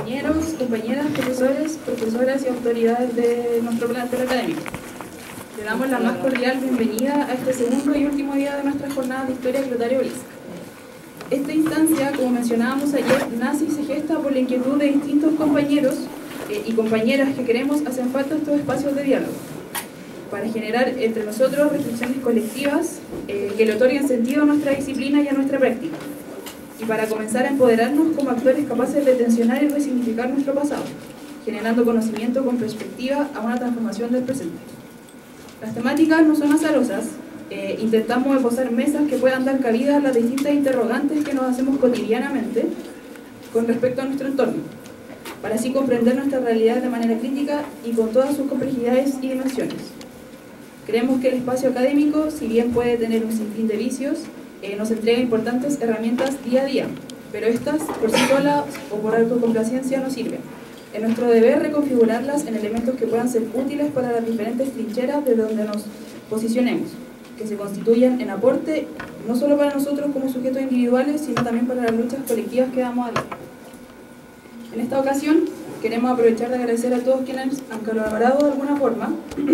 compañeros, compañeras, profesores, profesoras y autoridades de nuestro plantel académico. Le damos la más cordial bienvenida a este segundo y último día de nuestra jornada de Historia Clotario Blesa. Esta instancia, como mencionábamos ayer, nace y se gesta por la inquietud de distintos compañeros y compañeras que queremos hacen falta estos espacios de diálogo, para generar entre nosotros reflexiones colectivas que le otorguen sentido a nuestra disciplina y a nuestra práctica, y para comenzar a empoderarnos como actores capaces de tensionar y resignificar nuestro pasado, generando conocimiento con perspectiva a una transformación del presente. Las temáticas no son azarosas, intentamos esbozar mesas que puedan dar cabida a las distintas interrogantes que nos hacemos cotidianamente con respecto a nuestro entorno, para así comprender nuestra realidad de manera crítica y con todas sus complejidades y dimensiones. Creemos que el espacio académico, si bien puede tener un sinfín de vicios, nos entrega importantes herramientas día a día, pero estas por sí solas o por autocomplacencia no sirven. Es nuestro deber reconfigurarlas en elementos que puedan ser útiles para las diferentes trincheras de donde nos posicionemos, que se constituyan en aporte no solo para nosotros como sujetos individuales, sino también para las luchas colectivas que damos a día. En esta ocasión queremos aprovechar de agradecer a todos quienes han colaborado de alguna forma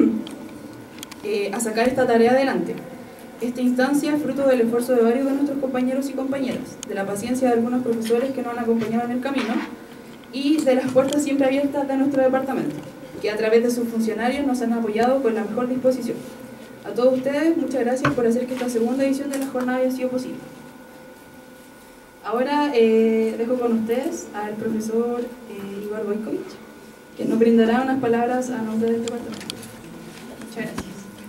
a sacar esta tarea adelante. Esta instancia es fruto del esfuerzo de varios de nuestros compañeros y compañeras, de la paciencia de algunos profesores que nos han acompañado en el camino y de las puertas siempre abiertas de nuestro departamento, que a través de sus funcionarios nos han apoyado con la mejor disposición. A todos ustedes, muchas gracias por hacer que esta segunda edición de la jornada haya sido posible. Ahora dejo con ustedes al profesor Igor Boykovich, que nos brindará unas palabras a nombre del departamento. Muchas gracias.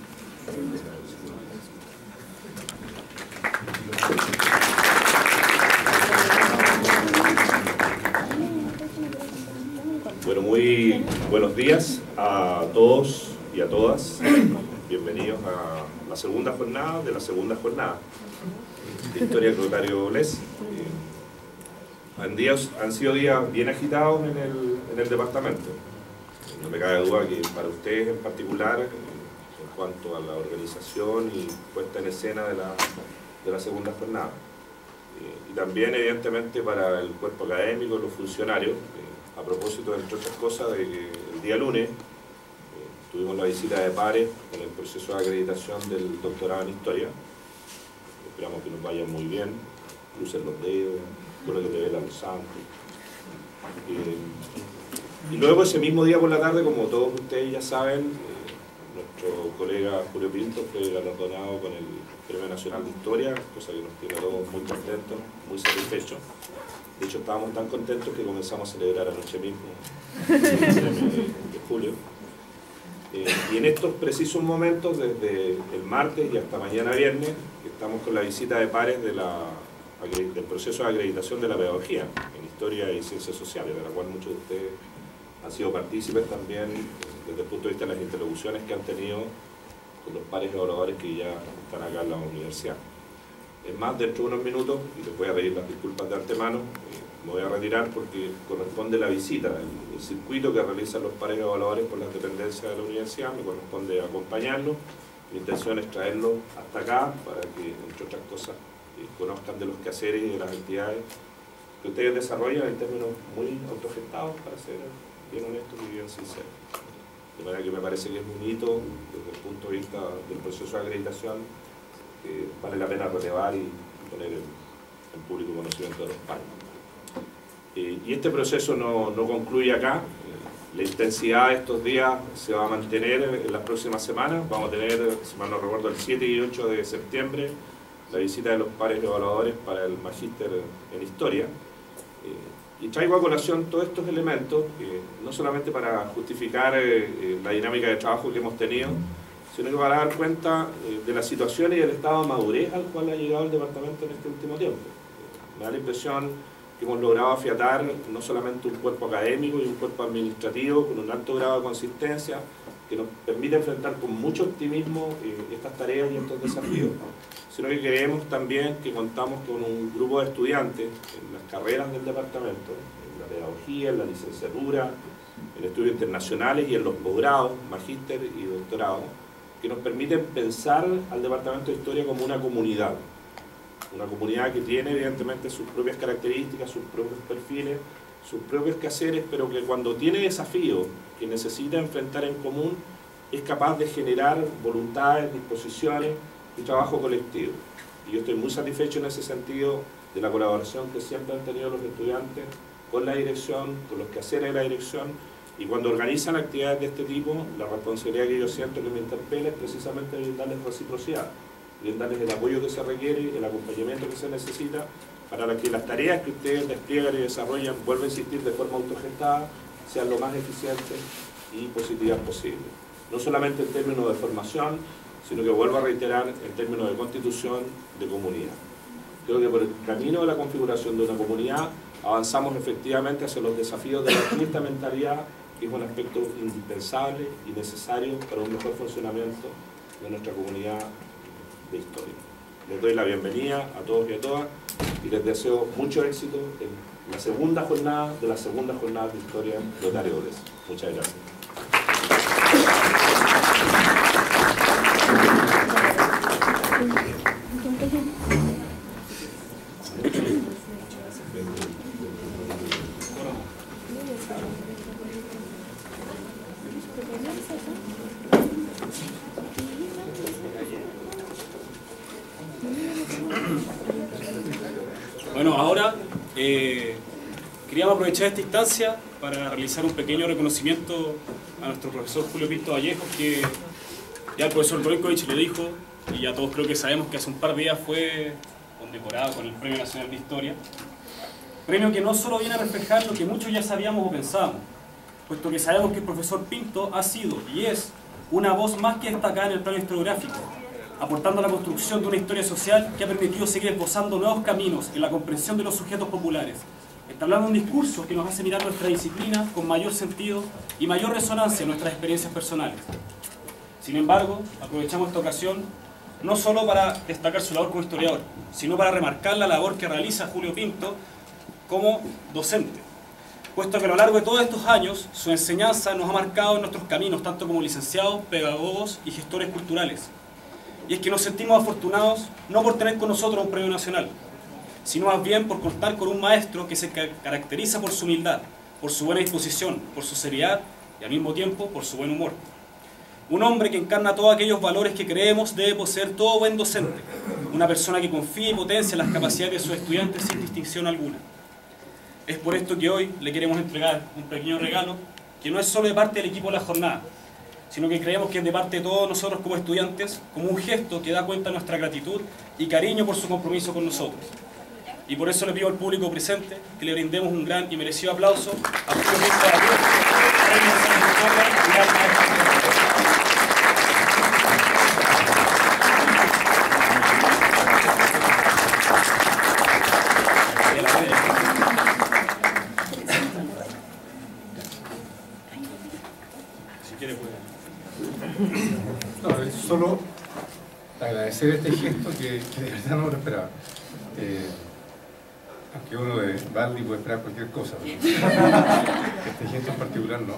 Bueno, muy buenos días a todos y a todas. Bienvenidos a la segunda jornada de la segunda jornada de Historia Clotario Blesa. Han sido días bien agitados en el departamento. No me cabe duda que para ustedes en particular, en cuanto a la organización y puesta en escena de la segunda jornada. Y también, evidentemente, para el cuerpo académico, los funcionarios, a propósito, entre otras cosas, de que el día lunes tuvimos la visita de pares en el proceso de acreditación del doctorado en Historia. Esperamos que nos vaya muy bien, crucen los dedos, con lo que te ve los santos. Y luego ese mismo día por la tarde, como todos ustedes ya saben, nuestro colega Julio Pinto fue galardonado con el Premio Nacional de Historia, cosa que nos tiene a todos muy contentos, muy satisfechos. De hecho, estábamos tan contentos que comenzamos a celebrar anoche mismo el premio de Julio. Y en estos precisos momentos, desde el martes y hasta mañana viernes, estamos con la visita de pares del proceso de acreditación de la pedagogía en Historia y Ciencias Sociales, de la cual muchos de ustedes han sido partícipes también desde el punto de vista de las interlocuciones que han tenido con los pares evaluadores que ya están acá en la universidad. Es más, dentro de unos minutos, y les voy a pedir las disculpas de antemano, me voy a retirar porque corresponde la visita, el circuito que realizan los pares evaluadores por las dependencias de la universidad, me corresponde acompañarlos. Mi intención es traerlos hasta acá para que, entre otras cosas, conozcan de los quehaceres y de las actividades que ustedes desarrollan en términos muy autogestados, para ser bien honestos y bien sinceros. De manera que me parece que es un hito desde el punto de vista del proceso de acreditación que vale la pena relevar y poner en público conocimiento de los pares. Y este proceso no concluye acá. La intensidad de estos días se va a mantener en las próximas semanas. Vamos a tener, si mal no recuerdo, el 7 y 8 de septiembre la visita de los pares evaluadores para el magíster en Historia. Y traigo a colación todos estos elementos, no solamente para justificar la dinámica de trabajo que hemos tenido, sino que para dar cuenta de la situación y del estado de madurez al cual ha llegado el departamento en este último tiempo. Me da la impresión que hemos logrado afiatar no solamente un cuerpo académico y un cuerpo administrativo con un alto grado de consistencia que nos permite enfrentar con mucho optimismo estas tareas y estos desafíos, sino que creemos también que contamos con un grupo de estudiantes en las carreras del departamento, en la pedagogía, en la licenciatura, en estudios internacionales y en los posgrados, magíster y doctorado, que nos permiten pensar al Departamento de Historia como una comunidad que tiene evidentemente sus propias características, sus propios perfiles, sus propios quehaceres, pero que cuando tiene desafíos que necesita enfrentar en común, es capaz de generar voluntades, disposiciones y trabajo colectivo. Y yo estoy muy satisfecho en ese sentido de la colaboración que siempre han tenido los estudiantes con la dirección, con los quehaceres de la dirección, y cuando organizan actividades de este tipo, la responsabilidad que yo siento que me interpela es precisamente brindarles reciprocidad, brindarles el apoyo que se requiere, el acompañamiento que se necesita, para que las tareas que ustedes despliegan y desarrollan, vuelvo a insistir, de forma autogestada, sean lo más eficientes y positivas posible. No solamente en términos de formación, sino que vuelvo a reiterar en términos de constitución, de comunidad. Creo que por el camino de la configuración de una comunidad avanzamos efectivamente hacia los desafíos de la fiesta mentalidad, que es un aspecto indispensable y necesario para un mejor funcionamiento de nuestra comunidad de historia. Les doy la bienvenida a todos y a todas y les deseo mucho éxito en la segunda jornada de historia de Lotario Bolés. Muchas gracias. Bueno, ahora queríamos aprovechar esta instancia para realizar un pequeño reconocimiento a nuestro profesor Julio Pinto Vallejos, que ya el profesor Goikovich lo dijo, y ya todos creo que sabemos que hace un par de días fue condecorado con el Premio Nacional de Historia. Premio que no solo viene a reflejar lo que muchos ya sabíamos o pensábamos, puesto que sabemos que el profesor Pinto ha sido y es una voz más que destacada en el plano historiográfico, aportando a la construcción de una historia social que ha permitido seguir esbozando nuevos caminos en la comprensión de los sujetos populares, entablando un discurso que nos hace mirar nuestra disciplina con mayor sentido y mayor resonancia en nuestras experiencias personales. Sin embargo, aprovechamos esta ocasión no solo para destacar su labor como historiador, sino para remarcar la labor que realiza Julio Pinto como docente, puesto que a lo largo de todos estos años su enseñanza nos ha marcado en nuestros caminos, tanto como licenciados, pedagogos y gestores culturales. Y es que nos sentimos afortunados no por tener con nosotros un premio nacional, sino más bien por contar con un maestro que se caracteriza por su humildad, por su buena disposición, por su seriedad y al mismo tiempo por su buen humor. Un hombre que encarna todos aquellos valores que creemos debe poseer todo buen docente, una persona que confía y potencia las capacidades de sus estudiantes sin distinción alguna. Es por esto que hoy le queremos entregar un pequeño regalo que no es solo de parte del equipo de la jornada, sino que creemos que es de parte de todos nosotros como estudiantes, como un gesto que da cuenta de nuestra gratitud y cariño por su compromiso con nosotros. Y por eso le pido al público presente que le brindemos un gran y merecido aplauso a Julio Pinto Vallejos, Premio Nacional de Historia y Gran Maestro. Si quiere puede. No, es solo agradecer este gesto que de verdad no lo esperaba. Aunque uno de Valdi puede esperar cualquier cosa, pero este gesto en particular no.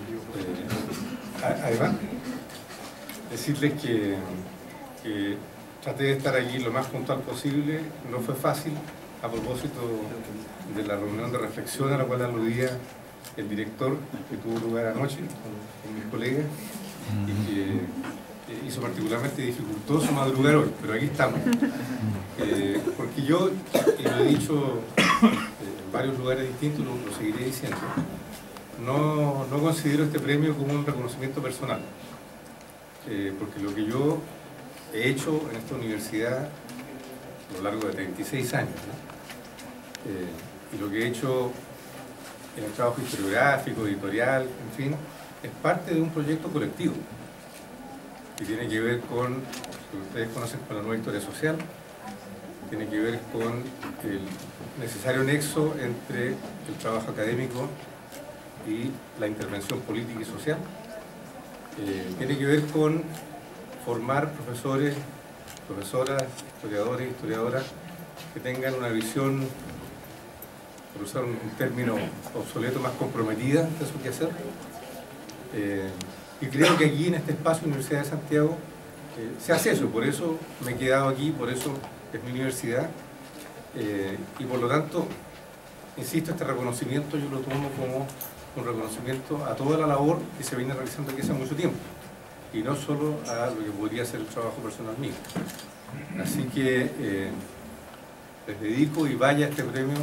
Además, decirles que traté de estar allí lo más puntual posible. No fue fácil, a propósito de la reunión de reflexión a la cual aludía el director, que tuvo lugar anoche con mis colegas, y que hizo particularmente dificultoso madrugar hoy, pero aquí estamos. Porque yo, y lo he dicho en varios lugares distintos, lo seguiré diciendo, no considero este premio como un reconocimiento personal, porque lo que yo he hecho en esta universidad a lo largo de 36 años, ¿no? Y lo que he hecho en el trabajo historiográfico, editorial, en fin, es parte de un proyecto colectivo que tiene que ver con lo que ustedes conocen como la nueva historia social, tiene que ver con el necesario nexo entre el trabajo académico y la intervención política y social, tiene que ver con formar profesores, profesoras, historiadores, historiadoras que tengan una visión, por usar un término obsoleto, más comprometida de su quehacer. Y creo que aquí en este espacio, Universidad de Santiago, se hace eso, por eso me he quedado aquí, por eso es mi universidad, y por lo tanto insisto, este reconocimiento yo lo tomo como un reconocimiento a toda la labor que se viene realizando aquí hace mucho tiempo, y no solo a lo que podría ser el trabajo personal mío. Así que les dedico y vaya este premio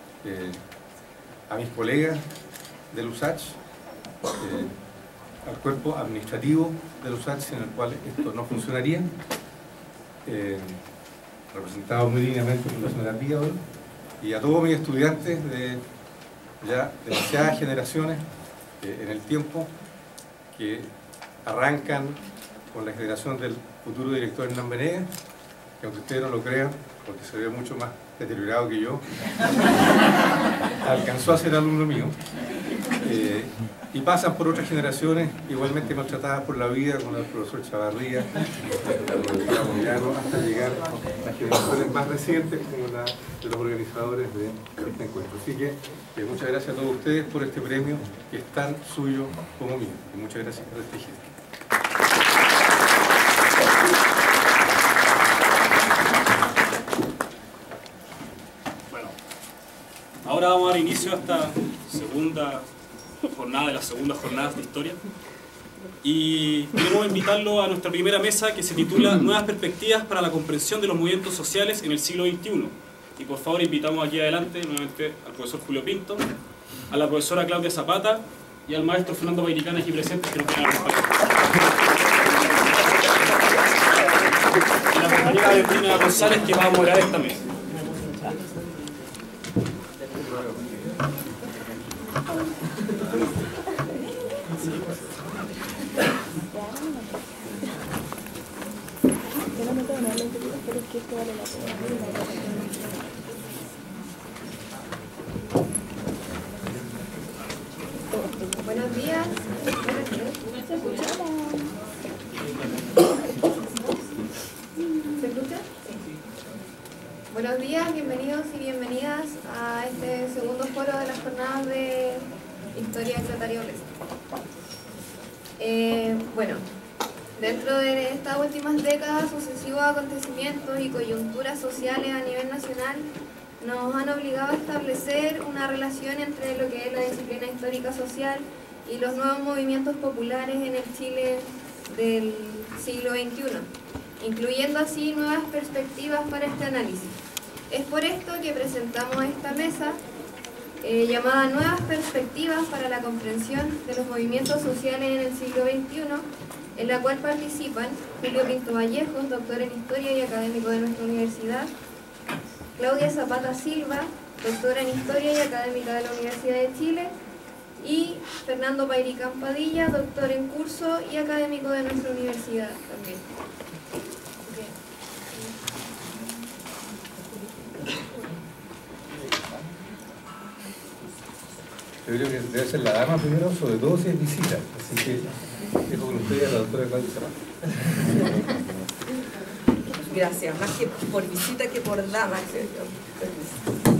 a mis colegas del USACH, al cuerpo administrativo del USACH, sin el cual esto no funcionaría, representado muy dignamente por la señora Píadol, y a todos mis estudiantes de ya demasiadas generaciones en el tiempo, que arrancan con la generación del futuro director Hernán Venegas, que aunque ustedes no lo crean, porque se ve mucho más deteriorado que yo, alcanzó a ser alumno mío, y pasan por otras generaciones igualmente maltratadas por la vida, con el profesor Chavarría, la profesora Moyano, hasta llegar a las generaciones más recientes como la de los organizadores de este encuentro. Así que muchas gracias a todos ustedes por este premio, que es tan suyo como mío, y muchas gracias por este gesto. Ahora vamos a dar inicio a esta segunda jornada de las segundas jornadas de historia, y queremos invitarlo a nuestra primera mesa, que se titula Nuevas perspectivas para la comprensión de los movimientos sociales en el siglo XXI. Y por favor invitamos aquí adelante nuevamente al profesor Julio Pinto, a la profesora Claudia Zapata y al maestro Fernando Bayricán, aquí presentes, que nos vienen a acompañar. Y la compañera Beatriz González, que va a moderar esta mesa. Buenos días. ¿Se escucha? ¿Se escucha? Buenos días, bienvenidos y bienvenidas a este segundo foro de las jornadas de Historia Clotario Blesa. Bueno, dentro de estas últimas décadas, sucesivos acontecimientos y coyunturas sociales a nivel nacional nos han obligado a establecer una relación entre lo que es la disciplina histórica social y los nuevos movimientos populares en el Chile del siglo XXI, incluyendo así nuevas perspectivas para este análisis. Es por esto que presentamos esta mesa llamada Nuevas perspectivas para la comprensión de los movimientos sociales en el siglo XXI, en la cual participan Julio Pinto Vallejos, doctor en Historia y académico de nuestra universidad; Claudia Zapata Silva, doctora en Historia y académica de la Universidad de Chile; y Fernando Bayricán Padilla, doctor en curso y académico de nuestra universidad también. Yo creo que debe ser la dama primero, sobre todo si es visita. Así que dejo con ustedes a la doctora Claudia Zapata. Gracias, más que por visita que por dama, creo yo.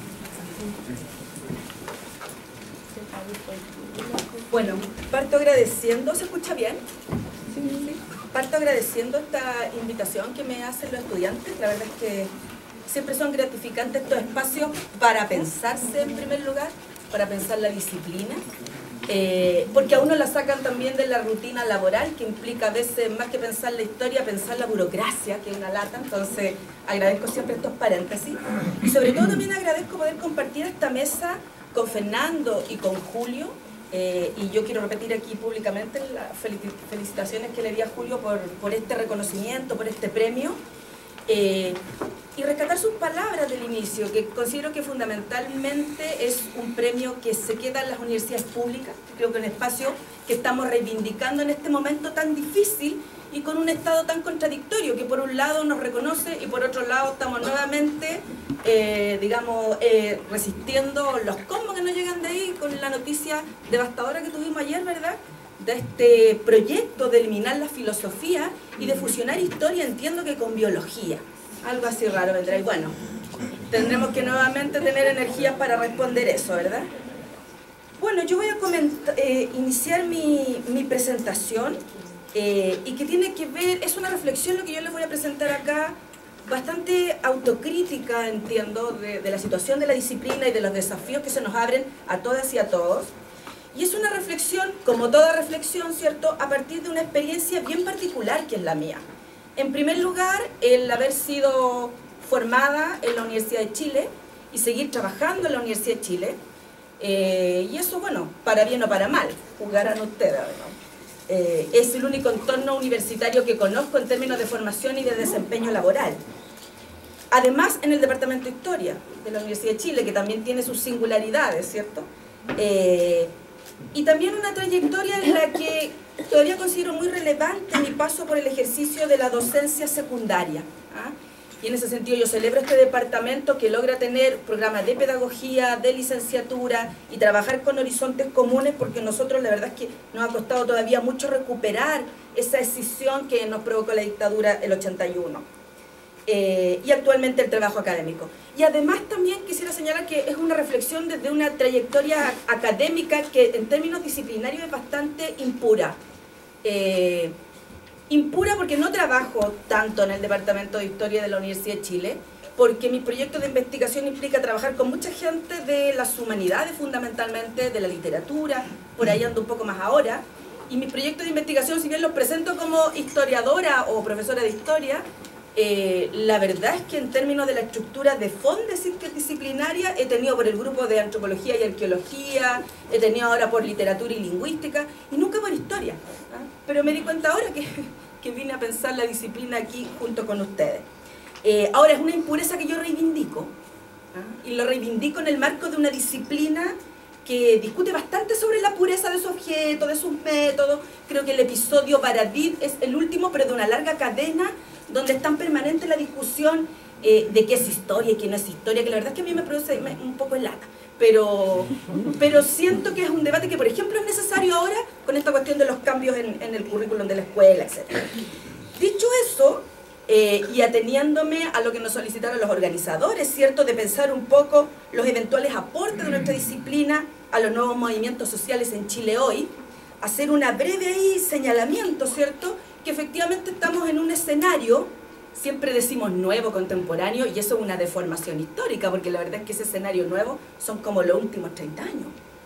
Bueno, parto agradeciendo, ¿se escucha bien? Sí. Parto agradeciendo esta invitación que me hacen los estudiantes. La verdad es que siempre son gratificantes estos espacios para pensarse en primer lugar, para pensar la disciplina, porque a uno la sacan también de la rutina laboral, que implica a veces, más que pensar la historia, pensar la burocracia, que es una lata. Entonces agradezco siempre estos paréntesis, y sobre todo también agradezco poder compartir esta mesa con Fernando y con Julio, y yo quiero repetir aquí públicamente las felicitaciones que le di a Julio por este reconocimiento, por este premio, y rescatar sus palabras del inicio, que considero que fundamentalmente es un premio que se queda en las universidades públicas. Creo que es un espacio que estamos reivindicando en este momento tan difícil y con un estado tan contradictorio, que por un lado nos reconoce y por otro lado estamos nuevamente, resistiendo los combos que nos llegan de ahí, con la noticia devastadora que tuvimos ayer, ¿verdad?, de este proyecto de eliminar la filosofía y de fusionar historia, entiendo que con biología. Algo así raro vendrá, y bueno, tendremos que nuevamente tener energías para responder eso, ¿verdad? Bueno, yo voy a iniciar mi presentación, y que tiene que ver, es una reflexión lo que yo les voy a presentar acá, bastante autocrítica, entiendo, de la situación de la disciplina y de los desafíos que se nos abren a todas y a todos. Y es una reflexión, como toda reflexión, ¿cierto?, a partir de una experiencia bien particular que es la mía. En primer lugar, el haber sido formada en la Universidad de Chile y seguir trabajando en la Universidad de Chile. Y eso, bueno, para bien o para mal, juzgarán ustedes, ¿no? Es el único entorno universitario que conozco en términos de formación y de desempeño laboral. Además, en el Departamento de Historia de la Universidad de Chile, que también tiene sus singularidades, ¿cierto? Y también una trayectoria en la que todavía considero muy relevante mi paso por el ejercicio de la docencia secundaria. Y en ese sentido yo celebro este departamento que logra tener programas de pedagogía, de licenciatura y trabajar con horizontes comunes, porque nosotros la verdad es que nos ha costado todavía mucho recuperar esa escisión que nos provocó la dictadura el 81. Y actualmente el trabajo académico. Y además también quisiera señalar que es una reflexión desde una trayectoria académica que en términos disciplinarios es bastante impura. Impura porque no trabajo tanto en el Departamento de Historia de la Universidad de Chile, porque mi proyecto de investigación implica trabajar con mucha gente de las humanidades fundamentalmente, de la literatura, por ahí ando un poco más ahora, y mi proyecto de investigación, si bien lo presento como historiadora o profesora de historia, la verdad es que en términos de la estructura de fondo disciplinaria he tenido por el grupo de antropología y arqueología, he tenido ahora por literatura y lingüística y nunca por historia. Pero me di cuenta ahora que vine a pensar la disciplina aquí junto con ustedes. Ahora es una impureza que yo reivindico y lo reivindico en el marco de una disciplina que discute bastante sobre la pureza de su objeto, de sus métodos. Creo que el episodio Baradit es el último, pero de una larga cadena donde es tan permanente la discusión de qué es historia y qué no es historia, que la verdad es que a mí me produce un poco de lata. Pero siento que es un debate que, por ejemplo, es necesario ahora con esta cuestión de los cambios en el currículum de la escuela, etc. Dicho eso, y ateniéndome a lo que nos solicitaron los organizadores, ¿cierto?, de pensar un poco los eventuales aportes de nuestra disciplina a los nuevos movimientos sociales en Chile hoy, hacer una breve ahí señalamiento, ¿cierto?, que efectivamente estamos en un escenario, siempre decimos nuevo, contemporáneo, y eso es una deformación histórica, porque la verdad es que ese escenario nuevo son como los últimos 30 años.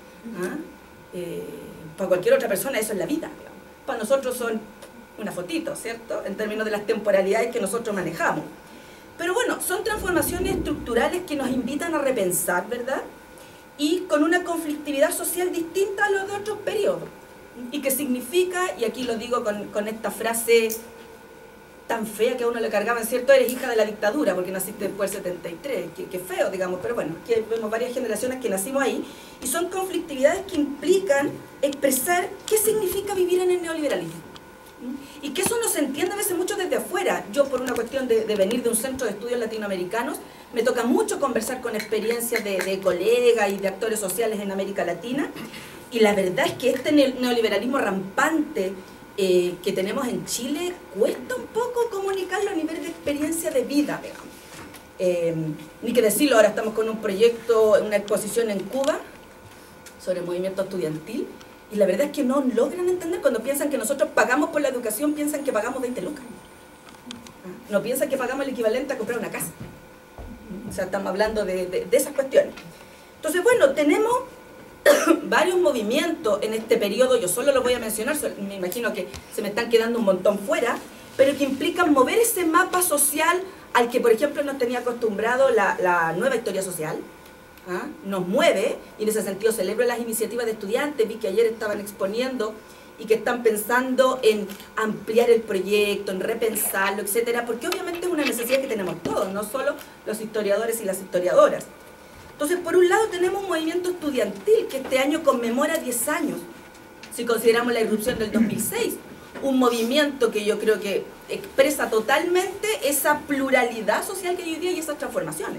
Para cualquier otra persona eso es la vida, digamos. Para nosotros son una fotito, ¿cierto?, en términos de las temporalidades que nosotros manejamos. Pero bueno, son transformaciones estructurales que nos invitan a repensar, ¿verdad?, y con una conflictividad social distinta a los de otros periodos. Y que significa, y aquí lo digo con esta frase tan fea que a uno le cargaban, ¿cierto?, eres hija de la dictadura porque naciste después del 73, que feo, digamos, pero bueno, que vemos varias generaciones que nacimos ahí, y son conflictividades que implican expresar qué significa vivir en el neoliberalismo. Y que eso no se entiende a veces mucho desde afuera. Yo, por una cuestión de venir de un centro de estudios latinoamericanos, me toca mucho conversar con experiencias de colegas y de actores sociales en América Latina, y la verdad es que este neoliberalismo rampante que tenemos en Chile cuesta un poco comunicarlo a nivel de experiencia de vida, digamos. Ni que decirlo, ahora estamos con un proyecto, una exposición en Cuba sobre el movimiento estudiantil, y la verdad es que no logran entender. Cuando piensan que nosotros pagamos por la educación, piensan que pagamos 20 lucas. No piensan que pagamos el equivalente a comprar una casa. O sea, estamos hablando de esas cuestiones. Entonces, bueno, tenemos varios movimientos en este periodo, yo solo los voy a mencionar, me imagino que se me están quedando un montón fuera, pero que implican mover ese mapa social al que, por ejemplo, nos tenía acostumbrado la nueva historia social. Nos mueve, y en ese sentido celebro las iniciativas de estudiantes, vi que ayer estaban exponiendo y que están pensando en ampliar el proyecto, en repensarlo, etcétera, porque obviamente es una necesidad que tenemos todos, no solo los historiadores y las historiadoras. Entonces, por un lado tenemos un movimiento estudiantil que este año conmemora 10 años, si consideramos la irrupción del 2006, un movimiento que yo creo que expresa totalmente esa pluralidad social que hay hoy día y esas transformaciones.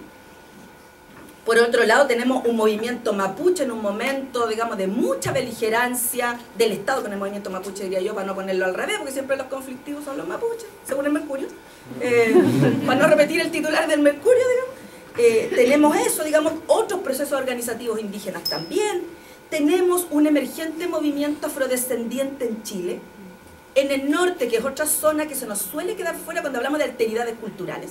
Por otro lado tenemos un movimiento mapuche en un momento, digamos, de mucha beligerancia del Estado con el movimiento mapuche, diría yo, para no ponerlo al revés, porque siempre los conflictivos son los mapuches, según el Mercurio, para no repetir el titular del Mercurio, digamos. Tenemos eso, digamos, otros procesos organizativos indígenas también. Tenemos un emergente movimiento afrodescendiente en Chile, en el norte, que es otra zona que se nos suele quedar fuera cuando hablamos de alteridades culturales.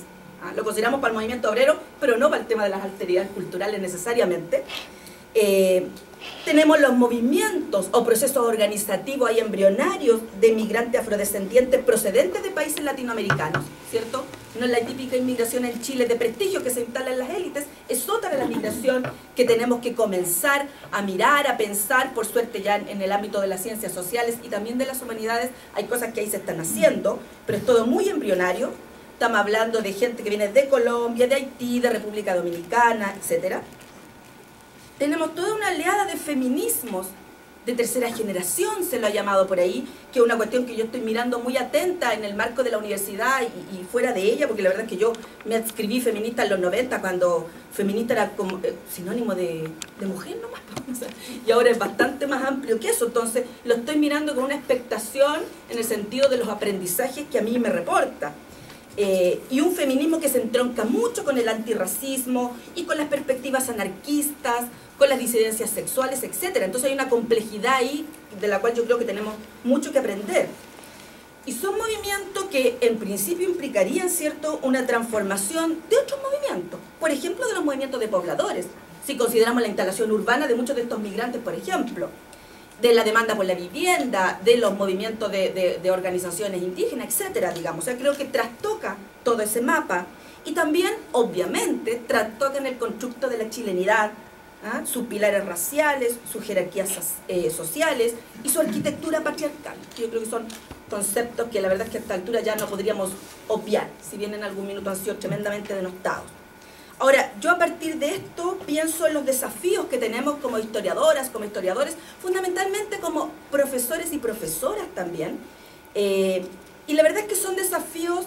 Lo consideramos para el movimiento obrero, pero no para el tema de las alteridades culturales necesariamente. Tenemos los movimientos o procesos organizativos y embrionarios de migrantes afrodescendientes procedentes de países latinoamericanos, ¿cierto? No es la típica inmigración en Chile de prestigio que se instala en las élites, es otra de la migración que tenemos que comenzar a mirar, a pensar. Por suerte ya en el ámbito de las ciencias sociales y también de las humanidades hay cosas que ahí se están haciendo, pero es todo muy embrionario. Estamos hablando de gente que viene de Colombia, de Haití, de República Dominicana, etc. Tenemos toda una oleada de feminismos de tercera generación, se lo ha llamado por ahí, que es una cuestión que yo estoy mirando muy atenta en el marco de la universidad y fuera de ella, porque la verdad es que yo me adscribí feminista en los 90, cuando feminista era como sinónimo de mujer nomás, y ahora es bastante más amplio que eso. Entonces lo estoy mirando con una expectación en el sentido de los aprendizajes que a mí me reporta. Y un feminismo que se entronca mucho con el antirracismo y con las perspectivas anarquistas, con las disidencias sexuales, etc. Entonces hay una complejidad ahí de la cual yo creo que tenemos mucho que aprender. Y son movimientos que en principio implicarían, ¿cierto?, una transformación de otros movimientos. Por ejemplo, de los movimientos de pobladores, si consideramos la instalación urbana de muchos de estos migrantes, por ejemplo, de la demanda por la vivienda, de los movimientos de organizaciones indígenas, etcétera, digamos. O sea, creo que trastoca todo ese mapa y también, obviamente, trastoca en el constructo de la chilenidad, sus pilares raciales, sus jerarquías sociales y su arquitectura patriarcal. Yo creo que son conceptos que la verdad es que a esta altura ya no podríamos obviar, si bien en algún minuto han sido tremendamente denostados. Ahora, yo a partir de esto pienso en los desafíos que tenemos como historiadoras, como historiadores, fundamentalmente como profesores y profesoras también. Y la verdad es que son desafíos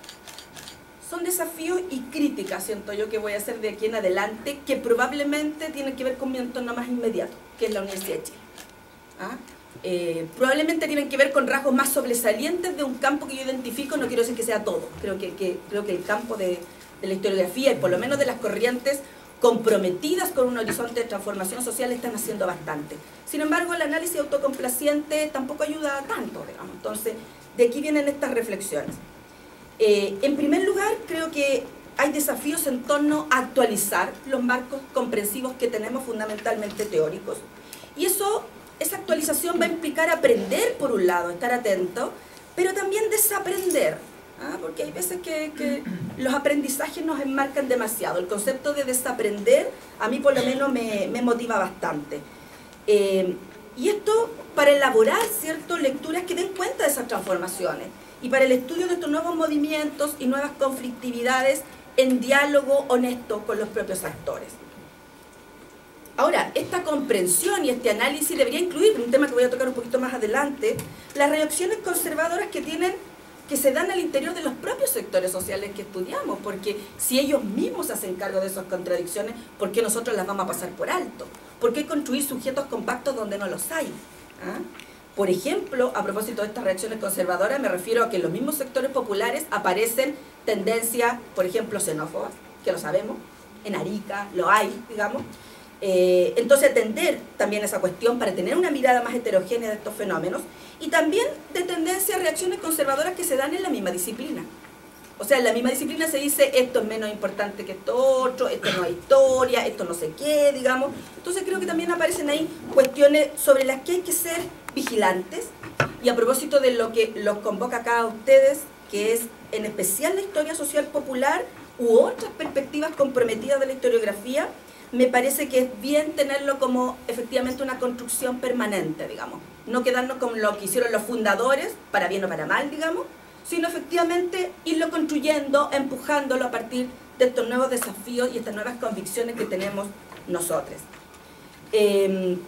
y críticas, siento yo, que voy a hacer de aquí en adelante, que probablemente tienen que ver con mi entorno más inmediato, que es la Universidad de Chile. Probablemente tienen que ver con rasgos más sobresalientes de un campo que yo identifico. No quiero decir que sea todo, creo que el campo de la historiografía y por lo menos de las corrientes comprometidas con un horizonte de transformación social están haciendo bastante. Sin embargo, el análisis autocomplaciente tampoco ayuda tanto, digamos. Entonces, de aquí vienen estas reflexiones. En primer lugar, creo que hay desafíos en torno a actualizar los marcos comprensivos que tenemos, fundamentalmente teóricos. Y esa actualización va a implicar aprender, por un lado, estar atento, pero también desaprender. Porque hay veces que los aprendizajes nos enmarcan demasiado. El concepto de desaprender a mí por lo menos me motiva bastante. Y esto para elaborar, ¿cierto?, lecturas que den cuenta de esas transformaciones y para el estudio de estos nuevos movimientos y nuevas conflictividades en diálogo honesto con los propios actores. Ahora, esta comprensión y este análisis debería incluir, un tema que voy a tocar un poquito más adelante, las reacciones conservadoras que se dan al interior de los propios sectores sociales que estudiamos, porque si ellos mismos se hacen cargo de esas contradicciones, ¿por qué nosotros las vamos a pasar por alto? ¿Por qué construir sujetos compactos donde no los hay? Por ejemplo, a propósito de estas reacciones conservadoras, me refiero a que en los mismos sectores populares aparecen tendencias, por ejemplo, xenófobas, que lo sabemos, en Arica lo hay, digamos. Entonces atender también esa cuestión para tener una mirada más heterogénea de estos fenómenos y también de tendencias, reacciones conservadoras que se dan en la misma disciplina. O sea, en la misma disciplina se dice esto es menos importante que esto otro, esto no es historia, esto no sé qué, digamos. Entonces creo que también aparecen ahí cuestiones sobre las que hay que ser vigilantes. Y a propósito de lo que los convoca acá a ustedes, que es en especial la historia social popular u otras perspectivas comprometidas de la historiografía, me parece que es bien tenerlo como efectivamente una construcción permanente, digamos. No quedarnos con lo que hicieron los fundadores, para bien o para mal, digamos, sino efectivamente irlo construyendo, empujándolo a partir de estos nuevos desafíos y estas nuevas convicciones que tenemos nosotros. Creo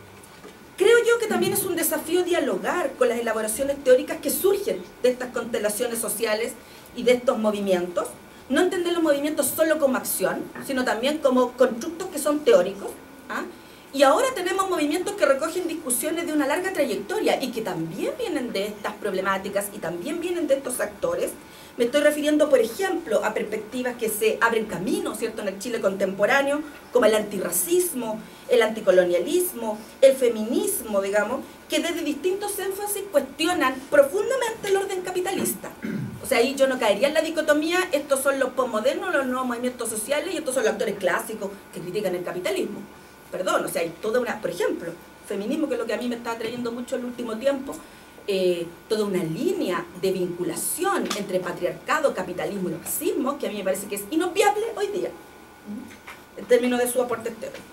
yo que también es un desafío dialogar con las elaboraciones teóricas que surgen de estas constelaciones sociales y de estos movimientos. No entender los movimientos solo como acción, sino también como constructos que son teóricos, Y ahora tenemos movimientos que recogen discusiones de una larga trayectoria y que también vienen de estas problemáticas y también vienen de estos actores. Me estoy refiriendo, por ejemplo, a perspectivas que se abren camino, ¿cierto?, en el Chile contemporáneo, como el antirracismo, el anticolonialismo, el feminismo, digamos, que desde distintos énfasis cuestionan profundamente el orden capitalista. O sea, ahí yo no caería en la dicotomía, estos son los posmodernos, los nuevos movimientos sociales, y estos son los actores clásicos que critican el capitalismo. Perdón, o sea, hay toda una, por ejemplo, feminismo, que es lo que a mí me está atrayendo mucho el último tiempo, toda una línea de vinculación entre patriarcado, capitalismo y racismo, que a mí me parece que es inobviable hoy día, en términos de su aporte teórico.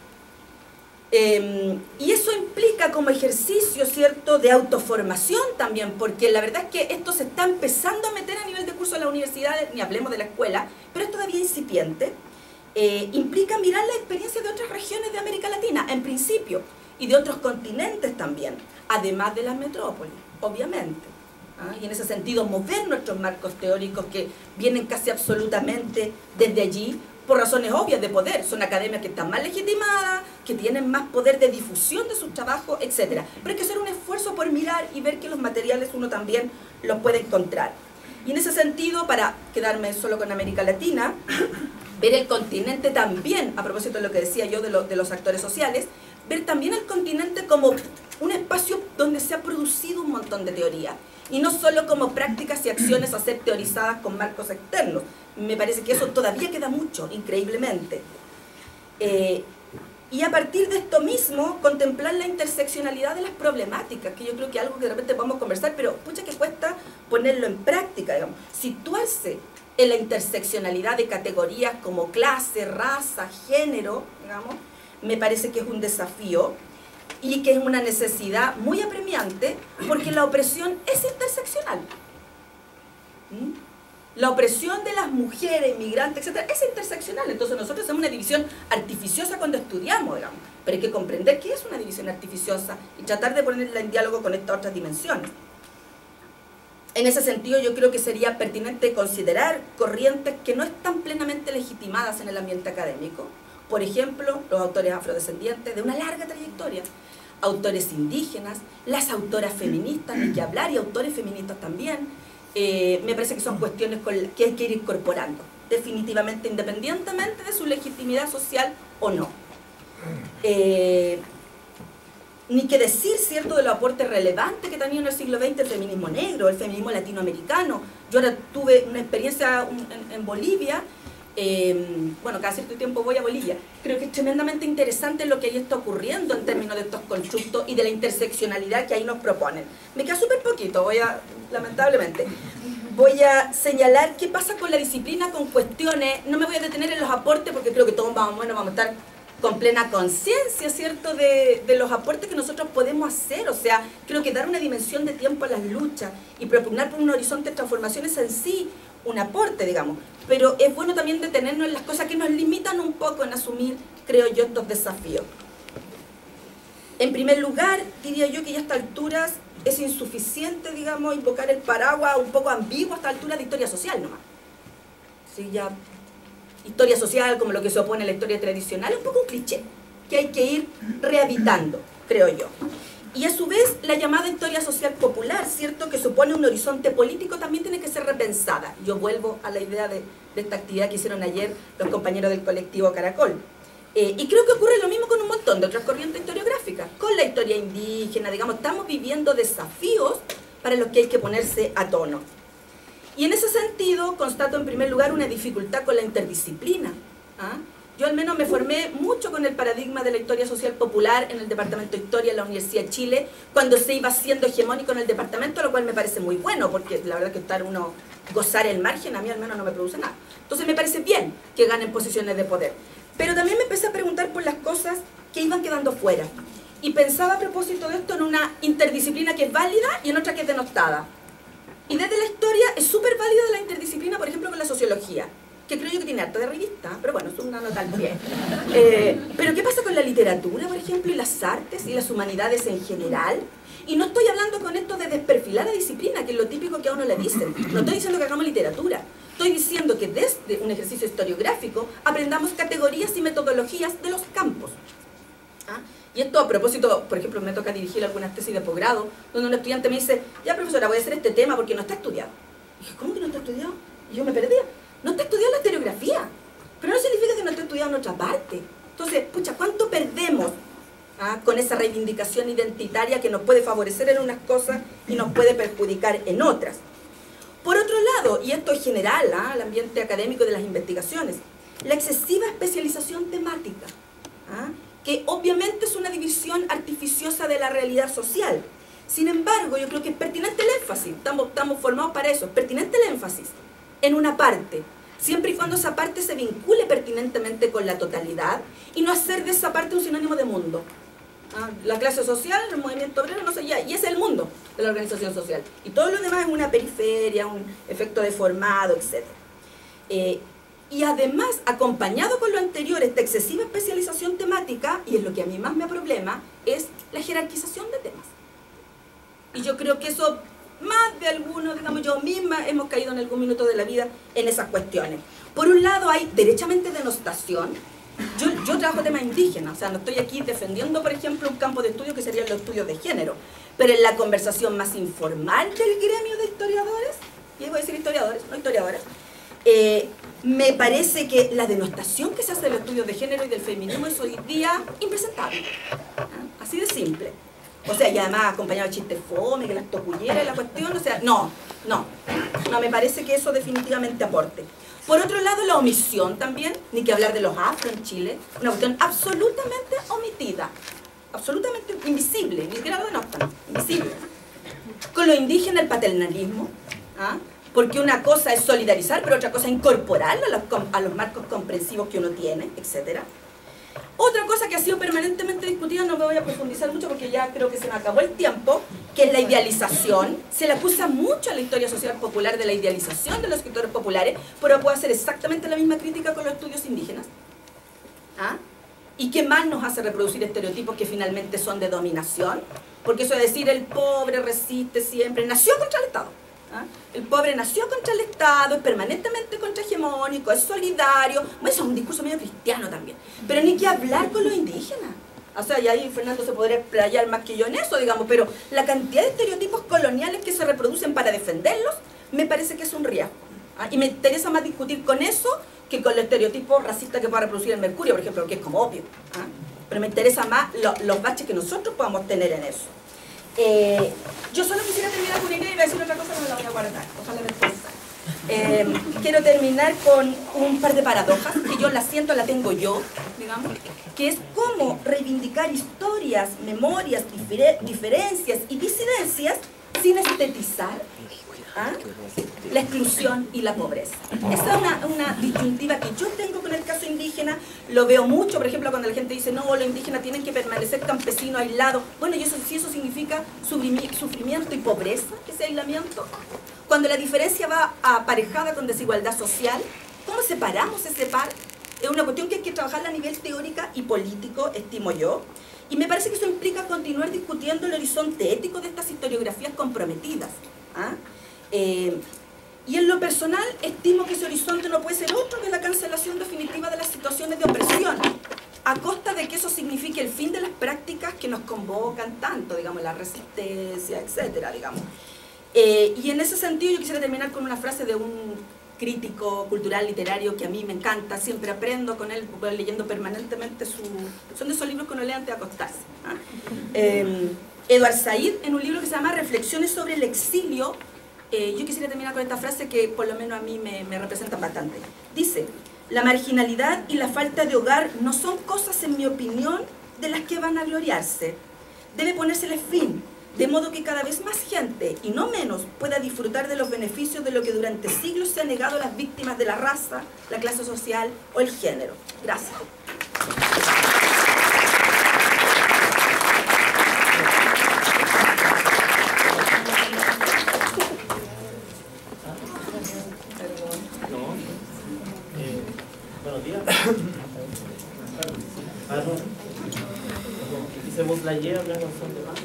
Y eso implica como ejercicio, ¿cierto?, de autoformación también, porque la verdad es que esto se está empezando a meter a nivel de curso de las universidades, ni hablemos de la escuela, pero es todavía incipiente. Implica mirar la experiencia de otras regiones de América Latina, en principio, y de otros continentes también, además de las metrópolis, obviamente. Y en ese sentido, mover nuestros marcos teóricos que vienen casi absolutamente desde allí, por razones obvias de poder. Son academias que están más legitimadas, que tienen más poder de difusión de sus trabajos, etc. Pero hay que hacer un esfuerzo por mirar y ver que los materiales uno también los puede encontrar. Y en ese sentido, para quedarme solo con América Latina, ver el continente también, a propósito de lo que decía yo de los actores sociales, ver también el continente como un espacio donde se ha producido un montón de teoría, y no solo como prácticas y acciones a ser teorizadas con marcos externos. Me parece que eso todavía queda mucho, increíblemente. Y a partir de esto mismo, contemplar la interseccionalidad de las problemáticas, que yo creo que es algo que de repente podemos conversar, pero pucha que cuesta ponerlo en práctica, digamos. Situarse en la interseccionalidad de categorías como clase, raza, género, digamos, me parece que es un desafío y que es una necesidad muy apremiante, porque la opresión es interseccional. La opresión de las mujeres, inmigrantes, etc., es interseccional. Entonces nosotros hacemos una división artificiosa cuando estudiamos, digamos, pero hay que comprender qué es una división artificiosa y tratar de ponerla en diálogo con estas otras dimensiones. En ese sentido, yo creo que sería pertinente considerar corrientes que no están plenamente legitimadas en el ambiente académico. Por ejemplo, los autores afrodescendientes de una larga trayectoria, autores indígenas, las autoras feministas, ni que hablar, y autores feministas también. Me parece que son cuestiones que hay que ir incorporando, definitivamente, independientemente de su legitimidad social o no. Ni que decir, ¿cierto?, de los aportes relevantes que ha tenido en el siglo XX el feminismo negro, el feminismo latinoamericano. Yo ahora tuve una experiencia en Bolivia, bueno, cada cierto tiempo voy a Bolivia. Creo que es tremendamente interesante lo que ahí está ocurriendo en términos de estos constructos y de la interseccionalidad que ahí nos proponen. Me queda súper poquito, lamentablemente. Voy a señalar qué pasa con la disciplina, con cuestiones. No me voy a detener en los aportes porque creo que todos vamos a estar con plena conciencia, ¿cierto?, de los aportes que nosotros podemos hacer. O sea, creo que dar una dimensión de tiempo a las luchas y propugnar por un horizonte de transformaciones en sí un aporte, digamos. Pero es bueno también detenernos en las cosas que nos limitan un poco en asumir, creo yo, estos desafíos. En primer lugar, diría yo que ya a estas alturas es insuficiente, digamos, invocar el paraguas un poco ambiguo a esta altura de historia social nomás. Sí, ya historia social como lo que se opone a la historia tradicional es un poco un cliché que hay que ir rehabitando, creo yo. Y a su vez la llamada historia social popular, ¿cierto?, que supone un horizonte político, también tiene que ser repensada. Yo vuelvo a la idea de esta actividad que hicieron ayer los compañeros del colectivo Caracol. Y creo que ocurre lo mismo con un montón de otras corrientes historiográficas, con la historia indígena, digamos, estamos viviendo desafíos para los que hay que ponerse a tono. Y en ese sentido, constato en primer lugar una dificultad con la interdisciplina. Yo al menos me formé mucho con el paradigma de la historia social popular en el Departamento de Historia de la Universidad de Chile, cuando se iba siendo hegemónico en el departamento, lo cual me parece muy bueno, porque la verdad que estar uno, gozar el margen, a mí al menos no me produce nada. Entonces me parece bien que ganen posiciones de poder. Pero también me empecé a preguntar por las cosas que iban quedando fuera. Y pensaba a propósito de esto en una interdisciplina que es válida y en otra que es denostada. Y desde la historia es súper válida la interdisciplina, por ejemplo, con la sociología, que creo yo que tiene harto de revista, pero bueno, es una nota al pie. Pero ¿qué pasa con la literatura, por ejemplo, y las artes y las humanidades en general? Y no estoy hablando con esto de desperfilar la disciplina, que es lo típico que a uno le dicen. No estoy diciendo que hagamos literatura. Estoy diciendo que desde un ejercicio historiográfico aprendamos categorías y metodologías de los campos. Y esto a propósito, por ejemplo, me toca dirigir algunas tesis de posgrado, donde un estudiante me dice, ya profesora, voy a hacer este tema porque no está estudiado. Y dije, ¿cómo que no está estudiado? Y yo me perdía. No está estudiado la estereografía, pero no significa que no esté estudiado en otra parte. Entonces, pucha, ¿cuánto perdemos con esa reivindicación identitaria que nos puede favorecer en unas cosas y nos puede perjudicar en otras? Por otro lado, y esto es general al ambiente académico de las investigaciones, la excesiva especialización temática, que obviamente es una división artificiosa de la realidad social. Sin embargo, yo creo que es pertinente el énfasis, estamos formados para eso, es pertinente el énfasis en una parte, siempre y cuando esa parte se vincule pertinentemente con la totalidad y no hacer de esa parte un sinónimo de mundo. La clase social, el movimiento obrero, no sé, ya, y ese es el mundo de la organización social. Y todo lo demás es una periferia, un efecto deformado, etc. Y además, acompañado con lo anterior, esta excesiva especialización temática, y es lo que a mí más me problema, es la jerarquización de temas. Y yo creo que eso, más de algunos, digamos yo misma, hemos caído en algún minuto de la vida en esas cuestiones. Por un lado hay derechamente denostación. Yo trabajo temas indígenas, o sea, no estoy aquí defendiendo, por ejemplo, un campo de estudio que serían los estudios de género, pero en la conversación más informal del gremio de historiadores, y voy a decir historiadores, no historiadoras, me parece que la denostación que se hace de los estudios de género y del feminismo es hoy día impresentable, así de simple. O sea, y además acompañado de chistes fome, que las topulleras y la cuestión, o sea, no, me parece que eso definitivamente aporte. Por otro lado, la omisión también, ni que hablar de los afro en Chile, una cuestión absolutamente omitida, absolutamente invisible, ni siquiera lo denotan, invisible. Con lo indígena, el paternalismo, porque una cosa es solidarizar, pero otra cosa es incorporarlo a los marcos comprensivos que uno tiene, etc. Otra cosa que ha sido permanentemente discutida, no me voy a profundizar mucho porque ya creo que se me acabó el tiempo, que es la idealización. Se le acusa mucho a la historia social popular de la idealización de los escritores populares, pero puede hacer exactamente la misma crítica con los estudios indígenas. ¿Y qué más nos hace reproducir estereotipos que finalmente son de dominación? Porque eso de decir el pobre resiste siempre, nació contra el Estado. El pobre nació contra el Estado, es permanentemente contrahegemónico, es solidario. Bueno, eso es un discurso medio cristiano también. Pero ni que hablar con los indígenas. O sea, y ahí Fernando se podría explayar más que yo en eso, digamos, pero la cantidad de estereotipos coloniales que se reproducen para defenderlos, me parece que es un riesgo. Y me interesa más discutir con eso que con los estereotipos racistas que pueda reproducir el Mercurio, por ejemplo, que es como obvio. Pero me interesa más los baches que nosotros podamos tener en eso. Yo solo quisiera terminar con una idea y voy a decir otra cosa, no me la voy a guardar, ojalá después. Quiero terminar con un par de paradojas, que yo la siento, la tengo yo, digamos, que es cómo reivindicar historias, memorias, diferencias y disidencias sin estetizar la exclusión y la pobreza. Esa es una disyuntiva que yo tengo con el caso indígena, lo veo mucho, por ejemplo, cuando la gente dice, no, los indígenas tienen que permanecer campesinos aislados. Bueno, y si eso significa sufrimiento y pobreza, ese aislamiento, cuando la diferencia va aparejada con desigualdad social, ¿cómo separamos ese par? Es una cuestión que hay que trabajarla a nivel teórico y político, estimo yo, y me parece que eso implica continuar discutiendo el horizonte ético de estas historiografías comprometidas. Y en lo personal, estimo que ese horizonte no puede ser otro que la cancelación definitiva de las situaciones de opresión, a costa de que eso signifique el fin de las prácticas que nos convocan tanto, digamos, la resistencia, etcétera, digamos. Y en ese sentido yo quisiera terminar con una frase de un crítico cultural, literario, que a mí me encanta, siempre aprendo con él, voy leyendo permanentemente son de esos libros que uno lee antes de acostarse. Edward Said, en un libro que se llama Reflexiones sobre el exilio, yo quisiera terminar con esta frase que por lo menos a mí me representa bastante. Dice, la marginalidad y la falta de hogar no son cosas, en mi opinión, de las que van a gloriarse. Debe ponérseles fin, de modo que cada vez más gente, y no menos, pueda disfrutar de los beneficios de lo que durante siglos se ha negado a las víctimas de la raza, la clase social o el género. Gracias. Buenos días. Hicimos la idea, hablando de más.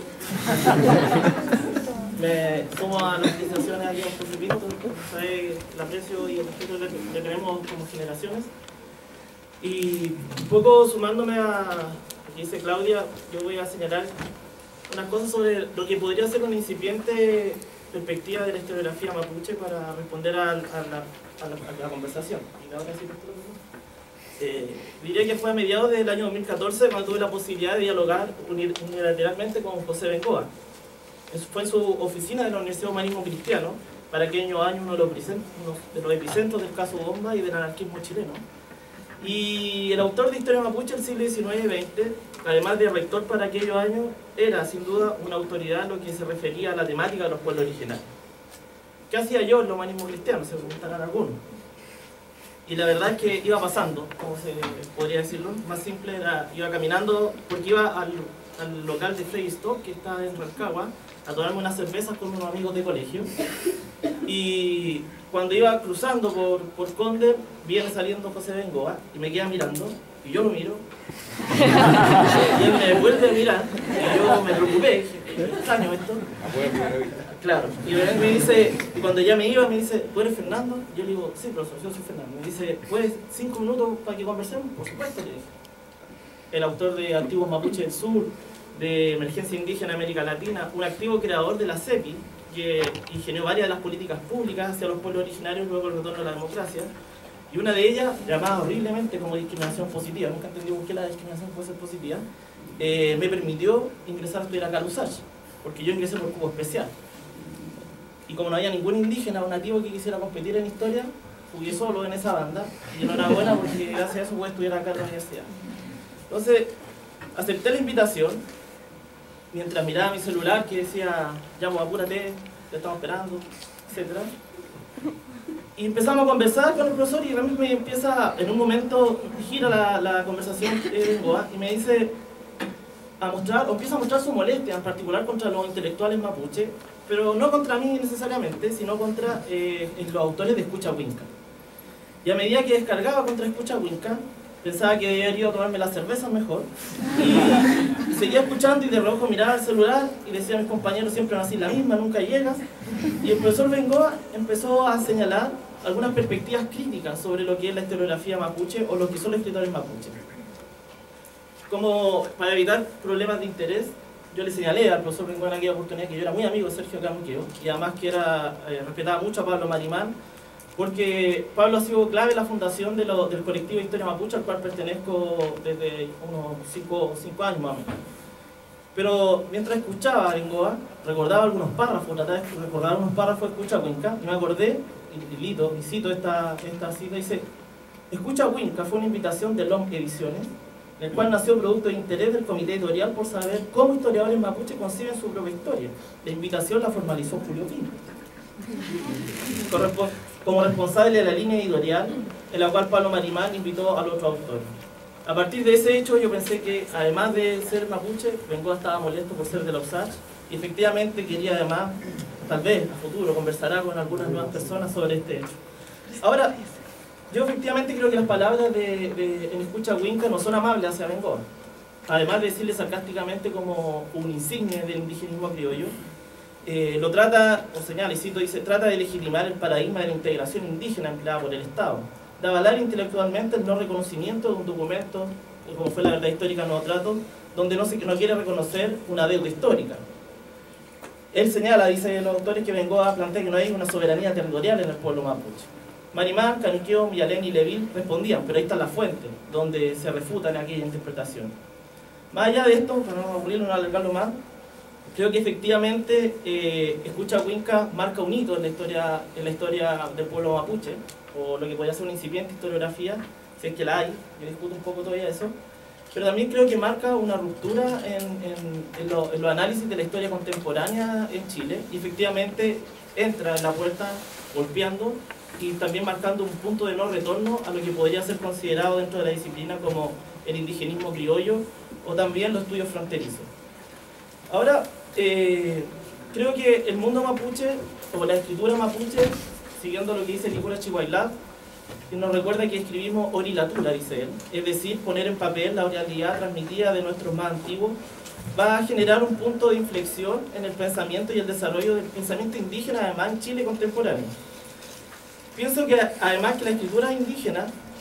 Somos a las organizaciones aquí en Puerto Rico, el aprecio y el respeto que tenemos como generaciones. Y un poco sumándome a que dice Claudia, yo voy a señalar unas cosas sobre lo que podría ser una incipiente perspectiva de la historiografía mapuche para responder a la conversación. Y ahora sí, diría que fue a mediados del año 2014 cuando tuve la posibilidad de dialogar unilateralmente con José Bengoa. Eso fue en su oficina de la Universidad de Humanismo Cristiano, para aquellos años uno de los epicentros del caso Bomba y del anarquismo chileno. Y el autor de Historia Mapuche del siglo XIX y XX, además de rector para aquellos años, era sin duda una autoridad en lo que se refería a la temática de los pueblos originarios. ¿Qué hacía yo en el humanismo cristiano? Se preguntarán algunos. Y la verdad es que iba pasando, como se podría decirlo, más simple era, iba caminando, porque iba al local de Freddy Stock, que está en Rancagua, a tomarme unas cervezas con unos amigos de colegio. Y cuando iba cruzando por Conde, viene saliendo José Bengoa y me queda mirando, y yo lo miro, y él me vuelve a mirar, y yo me preocupé, dije, extraño esto. Claro, y me dice, y cuando ya me iba, me dice, ¿tú eres Fernando? Yo le digo, sí, profesor, yo soy Fernando. Me dice, ¿puedes 5 minutos para que conversemos? Por supuesto, le dije. El autor de Antiguos Mapuche del Sur, de Emergencia Indígena América Latina, un activo creador de la CEPI, que ingenió varias de las políticas públicas hacia los pueblos originarios luego el retorno a la democracia, y una de ellas, llamada horriblemente como discriminación positiva, nunca entendí por qué la discriminación puede ser positiva, me permitió ingresar a estudiar acá a Lusach, porque yo ingresé por cupo especial. Y como no había ningún indígena o nativo que quisiera competir en historia, jugué solo en esa banda, y enhorabuena porque gracias a eso pude estudiar acá en la universidad. Entonces, acepté la invitación, mientras miraba mi celular que decía, llamo, apúrate, te estamos esperando, etc. Y empezamos a conversar con el profesor y realmente me empieza, en un momento, gira la conversación de Bengoa y me dice, empieza a mostrar su molestia, en particular contra los intelectuales mapuche, pero no contra mí necesariamente, sino contra los autores de Escucha Winca. Y a medida que descargaba contra Escucha Winca, pensaba que debería ir a tomarme las cervezas mejor, y seguía escuchando y de reojo miraba el celular y decía a mis compañeros, siempre van así la misma, nunca llegas. Y el profesor Bengoa empezó a señalar algunas perspectivas críticas sobre lo que es la historiografía mapuche o lo que son los escritores mapuche. Como para evitar problemas de interés, yo le señalé al profesor Bengoa en aquella oportunidad que yo era muy amigo de Sergio Camuqueo y además que respetaba mucho a Pablo Marimán, porque Pablo ha sido clave en la fundación del colectivo de Historia Mapuche, al cual pertenezco desde unos 5 años más o menos. Pero mientras escuchaba a Bengoa, recordaba algunos párrafos, trataba de recordar unos párrafos de Escucha Winca, y me acordé, y cito esta cita, dice: Escucha Winca fue una invitación de Long Ediciones, el cual nació producto de interés del comité editorial por saber cómo historiadores mapuche conciben su propia historia. La invitación la formalizó Julio Pinto, como responsable de la línea editorial, en la cual Pablo Marimán invitó al otro autor. A partir de ese hecho yo pensé que, además de ser mapuche, Bengoa estaba molesto por ser de la USACH, y efectivamente quería además, tal vez a futuro, conversará con algunas nuevas personas sobre este hecho. Ahora, yo efectivamente creo que las palabras en Escucha Winca no son amables hacia Bengoa. Además de decirle sarcásticamente como un insigne del indigenismo criollo, lo trata, o señala, y cito, dice, trata de legitimar el paradigma de la integración indígena empleada por el Estado, de avalar intelectualmente el no reconocimiento de un documento, como fue la verdad histórica Nuevo Trato, donde no quiere reconocer una deuda histórica. Él señala, dice los autores, que Bengoa plantea que no hay una soberanía territorial en el pueblo mapuche. Marimán, Caniqueo, Millalén y Leville respondían, pero ahí está la fuente, donde se refutan aquella interpretación. Más allá de esto, para no aburrirlo, no alargarlo más, creo que efectivamente Escucha Winca marca un hito en la historia del pueblo mapuche, o lo que podría ser una incipiente historiografía, si es que la hay, yo discuto un poco todavía eso, pero también creo que marca una ruptura en los análisis de la historia contemporánea en Chile, y efectivamente entra en la puerta golpeando y también marcando un punto de no retorno a lo que podría ser considerado dentro de la disciplina como el indigenismo criollo o también los estudios fronterizos. Ahora, creo que el mundo mapuche, o la escritura mapuche, siguiendo lo que dice Nicolás Chihuahua, nos recuerda que escribimos orilatura, dice él, es decir, poner en papel la oralidad transmitida de nuestros más antiguos, va a generar un punto de inflexión en el pensamiento y el desarrollo del pensamiento indígena, además en Chile contemporáneo. Pienso que además que la escritura indígena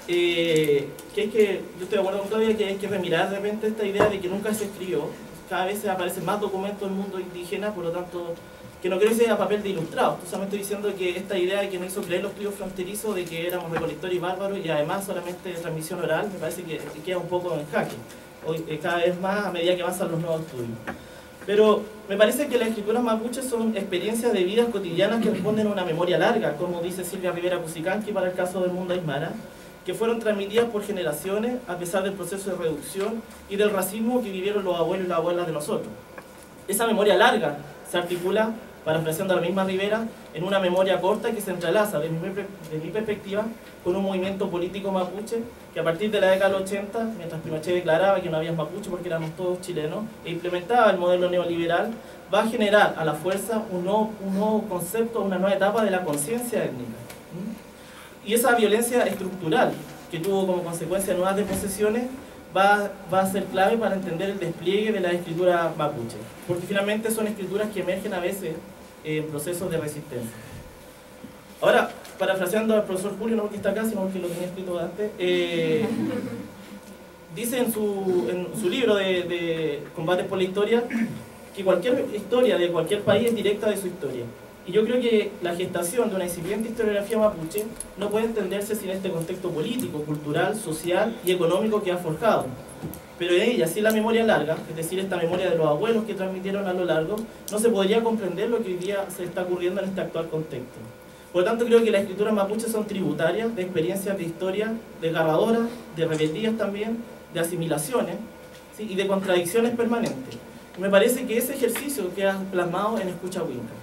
que es que, yo estoy de acuerdo con Claudia, que hay que remirar de repente esta idea de que nunca se escribió. Cada vez aparecen más documentos del mundo indígena, por lo tanto, que no creo que sea a papel de ilustrado. Solamente estoy diciendo que esta idea de que no hizo creer los estudios fronterizos, de que éramos recolectores y bárbaros, y además solamente de transmisión oral, me parece que queda un poco en jaque. Hoy, cada vez más a medida que avanzan los nuevos estudios. Pero me parece que las escrituras mapuches son experiencias de vidas cotidianas que responden a una memoria larga, como dice Silvia Rivera Cusicanqui para el caso del mundo aymara, que fueron transmitidas por generaciones a pesar del proceso de reducción y del racismo que vivieron los abuelos y las abuelas de nosotros. Esa memoria larga se articula, parafraseando a la misma Rivera, en una memoria corta que se entrelaza, desde mi perspectiva, con un movimiento político mapuche que a partir de la década del 80, mientras Pinochet declaraba que no había mapuche porque éramos todos chilenos, e implementaba el modelo neoliberal, va a generar a la fuerza un nuevo concepto, una nueva etapa de la conciencia étnica. Y esa violencia estructural que tuvo como consecuencia nuevas deposesiones va a ser clave para entender el despliegue de la escritura mapuche, porque finalmente son escrituras que emergen a veces en procesos de resistencia. Ahora, parafraseando al profesor Julio, no porque está acá, sino porque lo tenía escrito antes, dice en su libro de Combates por la Historia que cualquier historia de cualquier país es directa de su historia. Y yo creo que la gestación de una incipiente historiografía mapuche no puede entenderse sin este contexto político, cultural, social y económico que ha forjado. Pero en ella, sin la memoria larga, es decir, esta memoria de los abuelos que transmitieron a lo largo, no se podría comprender lo que hoy día se está ocurriendo en este actual contexto. Por lo tanto, creo que las escrituras mapuches son tributarias de experiencias de historia desgarradoras, de rebeldías también, de asimilaciones, ¿sí? Y de contradicciones permanentes. Y me parece que ese ejercicio queda plasmado en Escucha Huinca.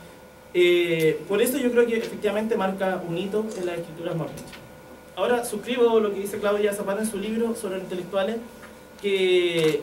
Por eso yo creo que efectivamente marca un hito en las escrituras mapuches. Ahora suscribo lo que dice Claudia Zapata en su libro sobre los intelectuales, que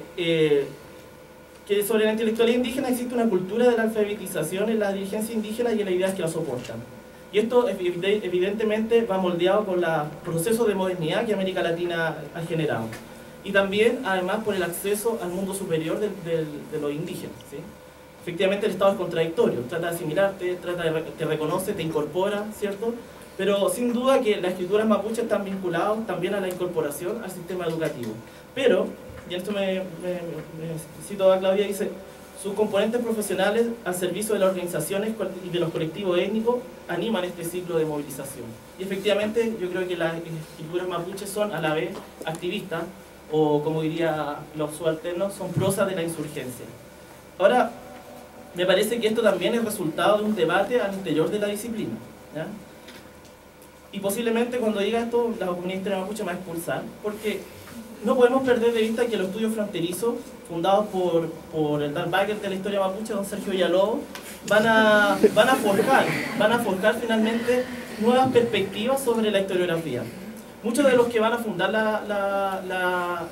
sobre la intelectualidad indígena existe una cultura de la alfabetización en la dirigencia indígena y en las ideas que la soportan. Y esto evidentemente va moldeado por los procesos de modernidad que América Latina ha generado. Y también, además, por el acceso al mundo superior de los indígenas, ¿sí? Efectivamente el Estado es contradictorio, trata de asimilarte, te reconoce, te incorpora, ¿cierto? Pero sin duda que las escrituras mapuches están vinculadas también a la incorporación al sistema educativo. Pero, y esto me cito a Claudia, dice, sus componentes profesionales al servicio de las organizaciones y de los colectivos étnicos animan este ciclo de movilización. Y efectivamente yo creo que las escrituras mapuches son a la vez activistas, o como diría los subalternos, son prosas de la insurgencia. Ahora, me parece que esto también es resultado de un debate al interior de la disciplina, ¿ya? Y posiblemente cuando diga esto, la comunidad indígena mapuche me va a expulsar, porque no podemos perder de vista que los estudios fronterizos, fundados por el Dan Bagger de la historia mapuche, don Sergio Villalobos, van a forjar finalmente nuevas perspectivas sobre la historiografía. Muchos de los que van a fundar la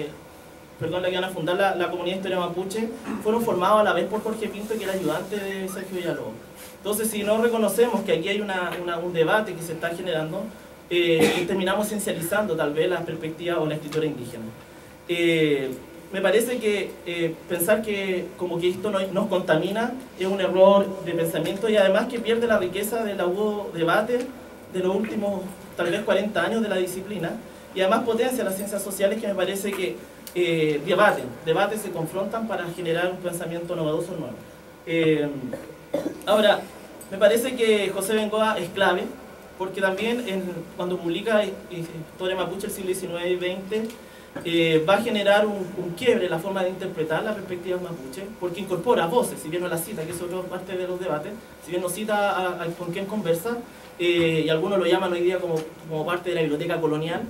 comunidad de historia mapuche fueron formados a la vez por Jorge Pinto, que era ayudante de Sergio Villalobos. Entonces, si no reconocemos que aquí hay un debate que se está generando, terminamos esencializando tal vez la perspectiva o la escritura indígena. Me parece que pensar que como que esto nos contamina es un error de pensamiento, y además que pierde la riqueza del agudo debate de los últimos tal vez 40 años de la disciplina, y además potencia las ciencias sociales, que me parece que debaten, se confrontan para generar un pensamiento novedoso nuevo. Ahora, me parece que José Bengoa es clave, porque también cuando publica Historia Mapuche del siglo XIX y XX, va a generar un quiebre en la forma de interpretar las perspectivas mapuche, porque incorpora voces, si bien no las cita, que eso es parte de los debates, si bien no cita con quién conversa, y algunos lo llaman hoy día como parte de la biblioteca colonial.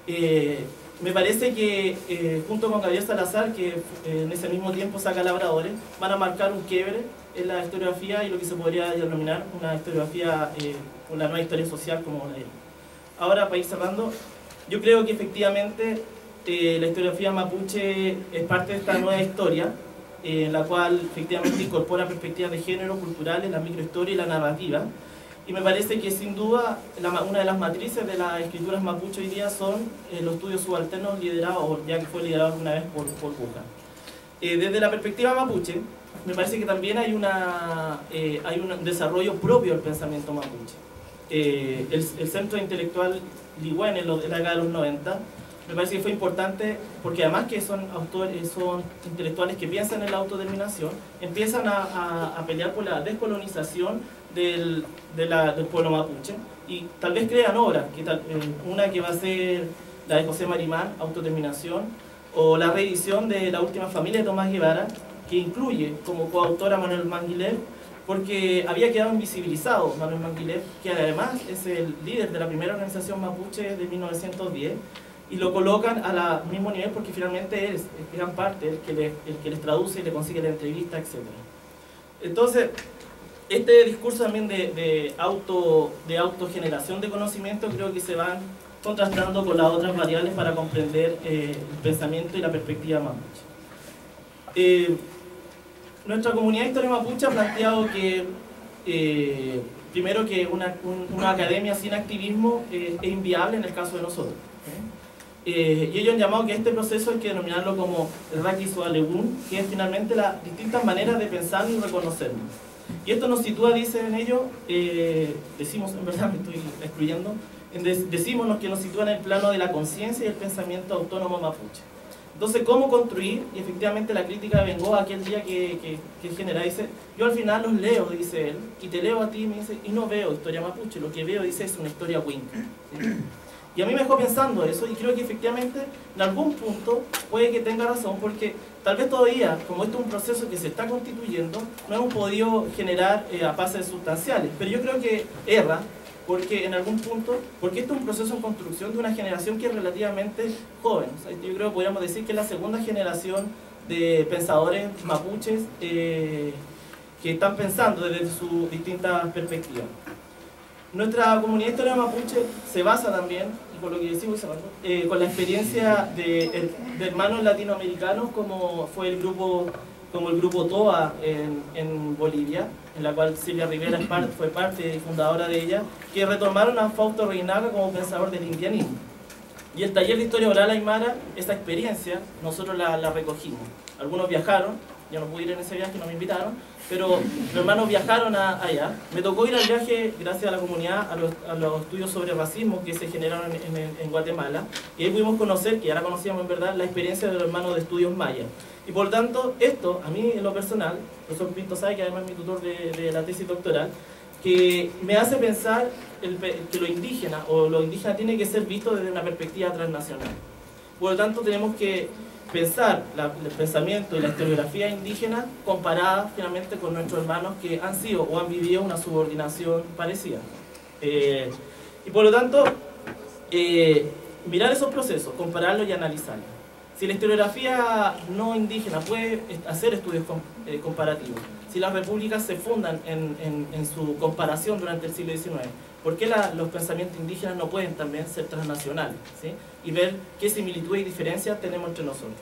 Me parece que junto con Gabriel Salazar, que en ese mismo tiempo saca Labradores, van a marcar un quiebre en la historiografía y lo que se podría denominar una historiografía, una nueva historia social como la de él. Ahora, para ir cerrando, yo creo que efectivamente la historiografía mapuche es parte de esta nueva historia, en la cual efectivamente incorpora perspectivas de género, culturales, la microhistoria y la narrativa. Y me parece que sin duda una de las matrices de las escrituras mapuche hoy día son los estudios subalternos liderados, o ya que fue liderado una vez por Buja. Desde la perspectiva mapuche, me parece que también hay un desarrollo propio del pensamiento mapuche. el Centro Intelectual Ligüen en la década de los 90, me parece que fue importante porque además que son intelectuales que piensan en la autodeterminación, empiezan a pelear por la descolonización del pueblo mapuche y tal vez crean obras, una que va a ser la de José Marimán, Autodeterminación, o la reedición de La Última Familia de Tomás Guevara, que incluye como coautor a Manuel Manguilef, porque había quedado invisibilizado Manuel Manguilef, que además es el líder de la primera organización mapuche de 1910, y lo colocan al mismo nivel porque finalmente él es gran parte el que les traduce y le consigue la entrevista, etc. Entonces, este discurso también de autogeneración de conocimiento creo que se van contrastando con las otras variables para comprender el pensamiento y la perspectiva mapuche. Nuestra comunidad de historia mapuche ha planteado que, primero, que una academia sin activismo es inviable en el caso de nosotros. Y ellos han llamado que este proceso hay que denominarlo como el Raquis o Alegun, que es finalmente las distintas maneras de pensar y reconocernos. Y esto nos sitúa, dicen ellos, decimos, en verdad me estoy excluyendo, decimos los que nos sitúan en el plano de la conciencia y el pensamiento autónomo mapuche. Entonces, ¿cómo construir? Y efectivamente la crítica de Bengoa aquel día que genera, dice, yo al final los leo, dice él, y te leo a ti, me dice, y no veo historia mapuche, lo que veo, dice, es una historia winca. ¿Sí? Y a mí me dejó pensando eso, y creo que efectivamente en algún punto puede que tenga razón, porque tal vez todavía, como esto es un proceso que se está constituyendo, no hemos podido generar avances sustanciales, pero yo creo que erra, porque en algún punto, porque esto es un proceso en construcción de una generación que es relativamente joven. O sea, yo creo que podríamos decir que es la segunda generación de pensadores mapuches que están pensando desde sus distintas perspectivas. Nuestra comunidad de historia mapuche se basa también, y por lo que decimos, con la experiencia de hermanos latinoamericanos como fue el grupo TOA en Bolivia, en la cual Silvia Rivera fue parte y fundadora de ella, que retomaron a Fausto Reinaga como pensador del indianismo. Y el taller de historia oral aymara, esa experiencia, nosotros la recogimos. Algunos viajaron, yo no pude ir en ese viaje, no me invitaron, pero los hermanos viajaron allá. Me tocó ir al viaje, gracias a la comunidad, a los estudios sobre racismo que se generaron en Guatemala, y ahí pudimos conocer, que ya la conocíamos en verdad, la experiencia de los hermanos de estudios mayas. Y por tanto, esto, a mí en lo personal, el profesor Pinto sabe que además es mi tutor de la tesis doctoral, que me hace pensar que lo indígena tiene que ser visto desde una perspectiva transnacional. Por lo tanto, tenemos que pensar el pensamiento y la historiografía indígena comparada finalmente con nuestros hermanos que han sido o han vivido una subordinación parecida. Y por lo tanto, mirar esos procesos, compararlos y analizarlos. Si la historiografía no indígena puede hacer estudios comparativos, si las repúblicas se fundan en su comparación durante el siglo XIX, ¿por qué los pensamientos indígenas no pueden también ser transnacionales? ¿Sí? Y ver qué similitudes y diferencias tenemos entre nosotros.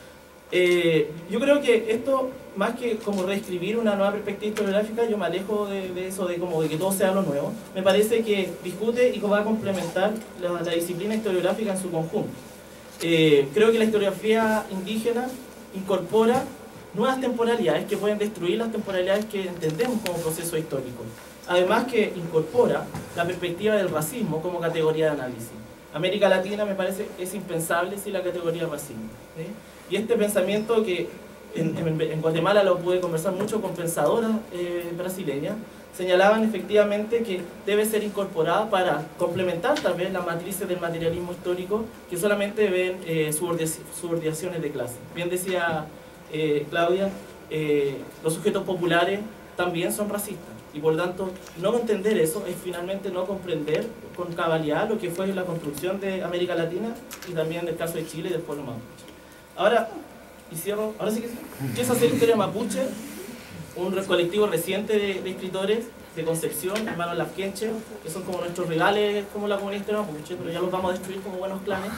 Yo creo que esto, más que como reescribir una nueva perspectiva historiográfica, yo me alejo de eso, de que todo sea lo nuevo. Me parece que discute y va a complementar la disciplina historiográfica en su conjunto. Creo que la historiografía indígena incorpora nuevas temporalidades que pueden destruir las temporalidades que entendemos como proceso histórico. Además que incorpora la perspectiva del racismo como categoría de análisis. América Latina me parece es impensable sin la categoría de racismo. ¿Sí? Y este pensamiento que en Guatemala lo pude conversar mucho con pensadoras brasileñas, señalaban efectivamente que debe ser incorporada para complementar tal vez las matrices del materialismo histórico que solamente ven subordinaciones de clase. Bien decía Claudia, los sujetos populares también son racistas y por lo tanto no entender eso es finalmente no comprender con cabalidad lo que fue la construcción de América Latina y también del caso de Chile y del pueblo mapuche. Ahora, y cierro, ahora sí que ¿qué es hacer historia mapuche? Un colectivo reciente de escritores de Concepción, hermanos Lafkenche, que son como nuestros rivales, como la comunidad historia mapuche, pero ya los vamos a destruir como buenos clanes.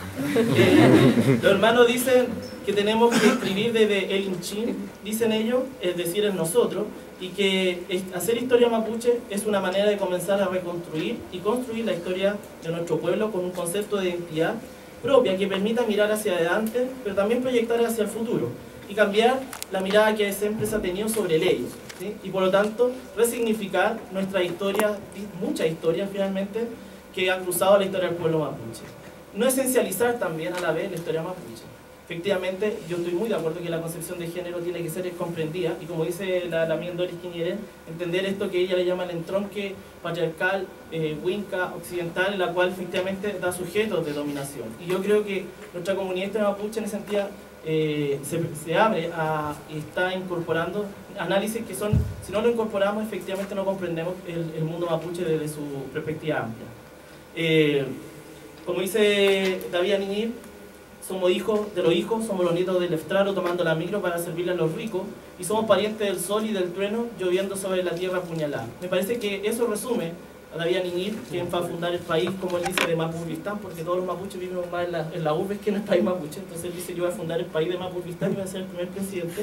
Los hermanos dicen que tenemos que escribir desde el Inchin, dicen ellos, es decir, en nosotros, y que hacer historia mapuche es una manera de comenzar a reconstruir y construir la historia de nuestro pueblo con un concepto de identidad propia que permita mirar hacia adelante, pero también proyectar hacia el futuro. y cambiar la mirada que siempre se ha tenido sobre ellos, ¿sí? Y por lo tanto resignificar nuestra historia, muchas historias finalmente, que han cruzado la historia del pueblo mapuche. No esencializar también a la vez la historia mapuche. Efectivamente, yo estoy muy de acuerdo que la concepción de género tiene que ser comprendida, y como dice la mía Doris Quiñeren, entender esto que ella le llama el entronque patriarcal, winca, occidental, en la cual efectivamente da sujetos de dominación. Y yo creo que nuestra comunidad histórica mapuche en ese sentido se abre y está incorporando análisis que son, si no lo incorporamos, efectivamente no comprendemos el mundo mapuche desde su perspectiva amplia. Como dice David Aniñib, somos hijos de los hijos, somos los nietos del estrado tomando la micro para servirle a los ricos, y somos parientes del sol y del trueno lloviendo sobre la tierra apuñalada. Me parece que eso resume a David Aniñib, quien va a fundar el país, como él dice, de Mapudistán, porque todos los mapuches vivimos más en la urbe que en el país mapuche. Entonces él dice: yo voy a fundar el país de Mapudistán y voy a ser el primer presidente.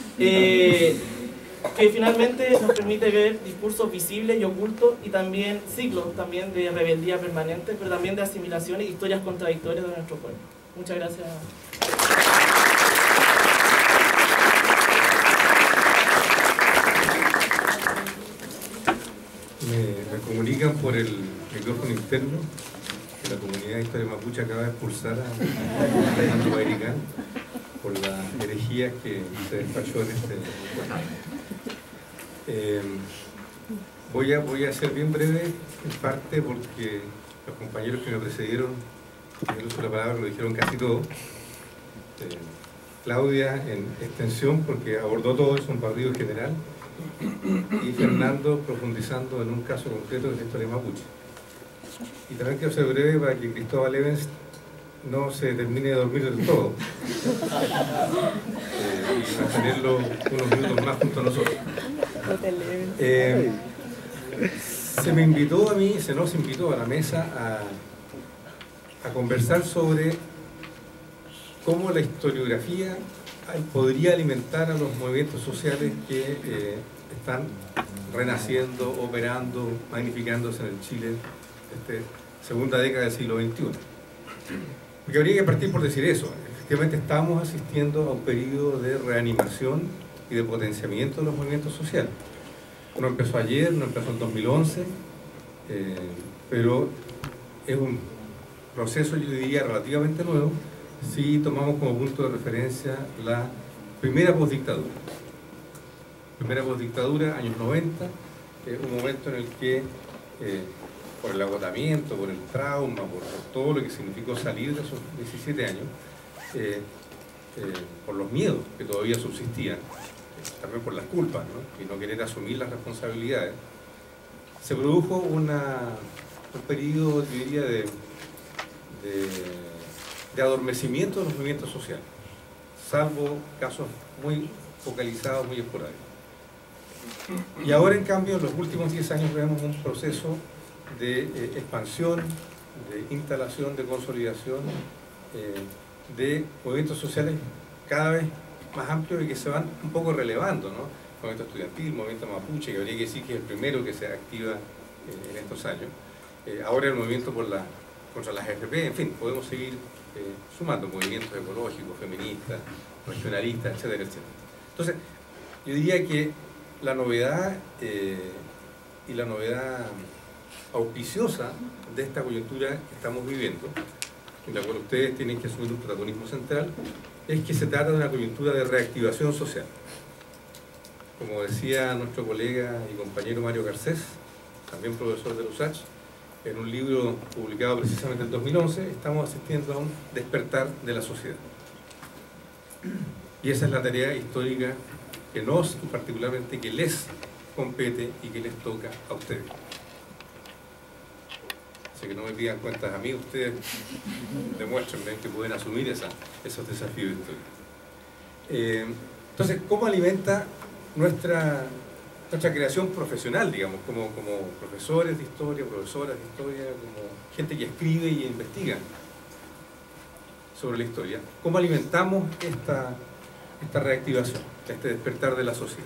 Que finalmente nos permite ver discursos visibles y ocultos, y también ciclos también de rebeldía permanente, pero también de asimilación e historias contradictorias de nuestro pueblo. Muchas gracias. Me comunican por el micrófono interno que la comunidad de historia mapuche acaba de expulsar a Fernando Bairicán por la herejía que se despachó en este voy a ser bien breve en parte, porque los compañeros que me precedieron en el uso de la palabra lo dijeron casi todo. Claudia en extensión, porque abordó todo eso en partido general, y Fernando profundizando en un caso concreto de la historia mapuche. Y también quiero ser breve para que Cristóbal Evans no se termine de dormir del todo y mantenerlo unos minutos más junto a nosotros. Se me invitó a mí, se nos invitó a la mesa a conversar sobre cómo la historiografía podría alimentar a los movimientos sociales que están renaciendo, operando, magnificándose en el Chile de esta segunda década del siglo XXI. Porque habría que partir por decir eso. Efectivamente estamos asistiendo a un periodo de reanimación y de potenciamiento de los movimientos sociales. No empezó ayer, no empezó en 2011, pero es un proceso, yo diría, relativamente nuevo, si tomamos como punto de referencia la primera postdictadura. Primera postdictadura, años 90, un momento en el que, por el agotamiento, por el trauma, por todo lo que significó salir de esos 17 años, por los miedos que todavía subsistían, también por las culpas, ¿no? Y no querer asumir las responsabilidades, se produjo un periodo, yo diría, de adormecimiento de los movimientos sociales, salvo casos muy focalizados, muy esporádicos. Y ahora, en cambio, en los últimos 10 años vemos un proceso de expansión, de instalación, de consolidación de movimientos sociales cada vez más amplios y que se van un poco relevando, ¿no? Movimiento estudiantil, movimiento mapuche, que habría que decir que es el primero que se activa en estos años. Ahora el movimiento contra las FP, en fin, podemos seguir sumando movimientos ecológicos, feministas, regionalistas, etcétera, etcétera. Entonces, yo diría que la novedad y la novedad auspiciosa de esta coyuntura que estamos viviendo, en la cual ustedes tienen que asumir un protagonismo central, es que se trata de una coyuntura de reactivación social. Como decía nuestro colega y compañero Mario Garcés, también profesor de la USACH, en un libro publicado precisamente en 2011, estamos asistiendo a un despertar de la sociedad. Y esa es la tarea histórica que nos, y particularmente que les compete y que les toca a ustedes. Así que no me pidan cuentas a mí, ustedes demuéstrenme que pueden asumir esos desafíos históricos. Entonces, ¿cómo alimenta nuestra creación profesional, digamos, como profesores de historia, profesoras de historia, como gente que escribe y investiga sobre la historia? ¿Cómo alimentamos esta reactivación, este despertar de la sociedad?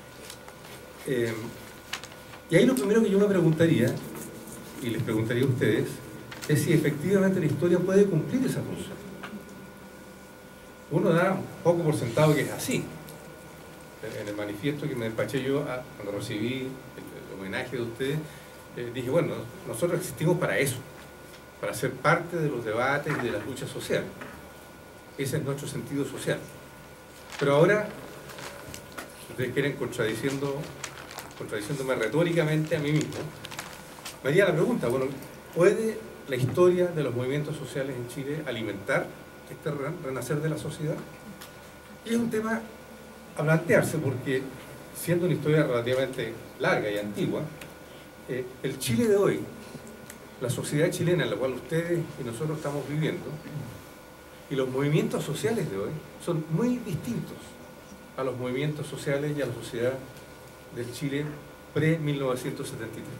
Y ahí lo primero que yo me preguntaría, y les preguntaría a ustedes, es si efectivamente la historia puede cumplir esa función. uno da un poco por sentado que es así. En el manifiesto que me despaché yo cuando recibí el homenaje de ustedes, dije, bueno, nosotros existimos para eso, para ser parte de los debates y de las luchas sociales. Ese es nuestro sentido social. Pero ahora, si ustedes quieren contradiciéndome retóricamente a mí mismo, me haría la pregunta, bueno, ¿puede la historia de los movimientos sociales en Chile alimentar este renacer de la sociedad? Y es un tema a plantearse porque, siendo una historia relativamente larga y antigua, el Chile de hoy, la sociedad chilena en la cual ustedes y nosotros estamos viviendo, y los movimientos sociales de hoy son muy distintos a los movimientos sociales y a la sociedad del Chile pre-1973.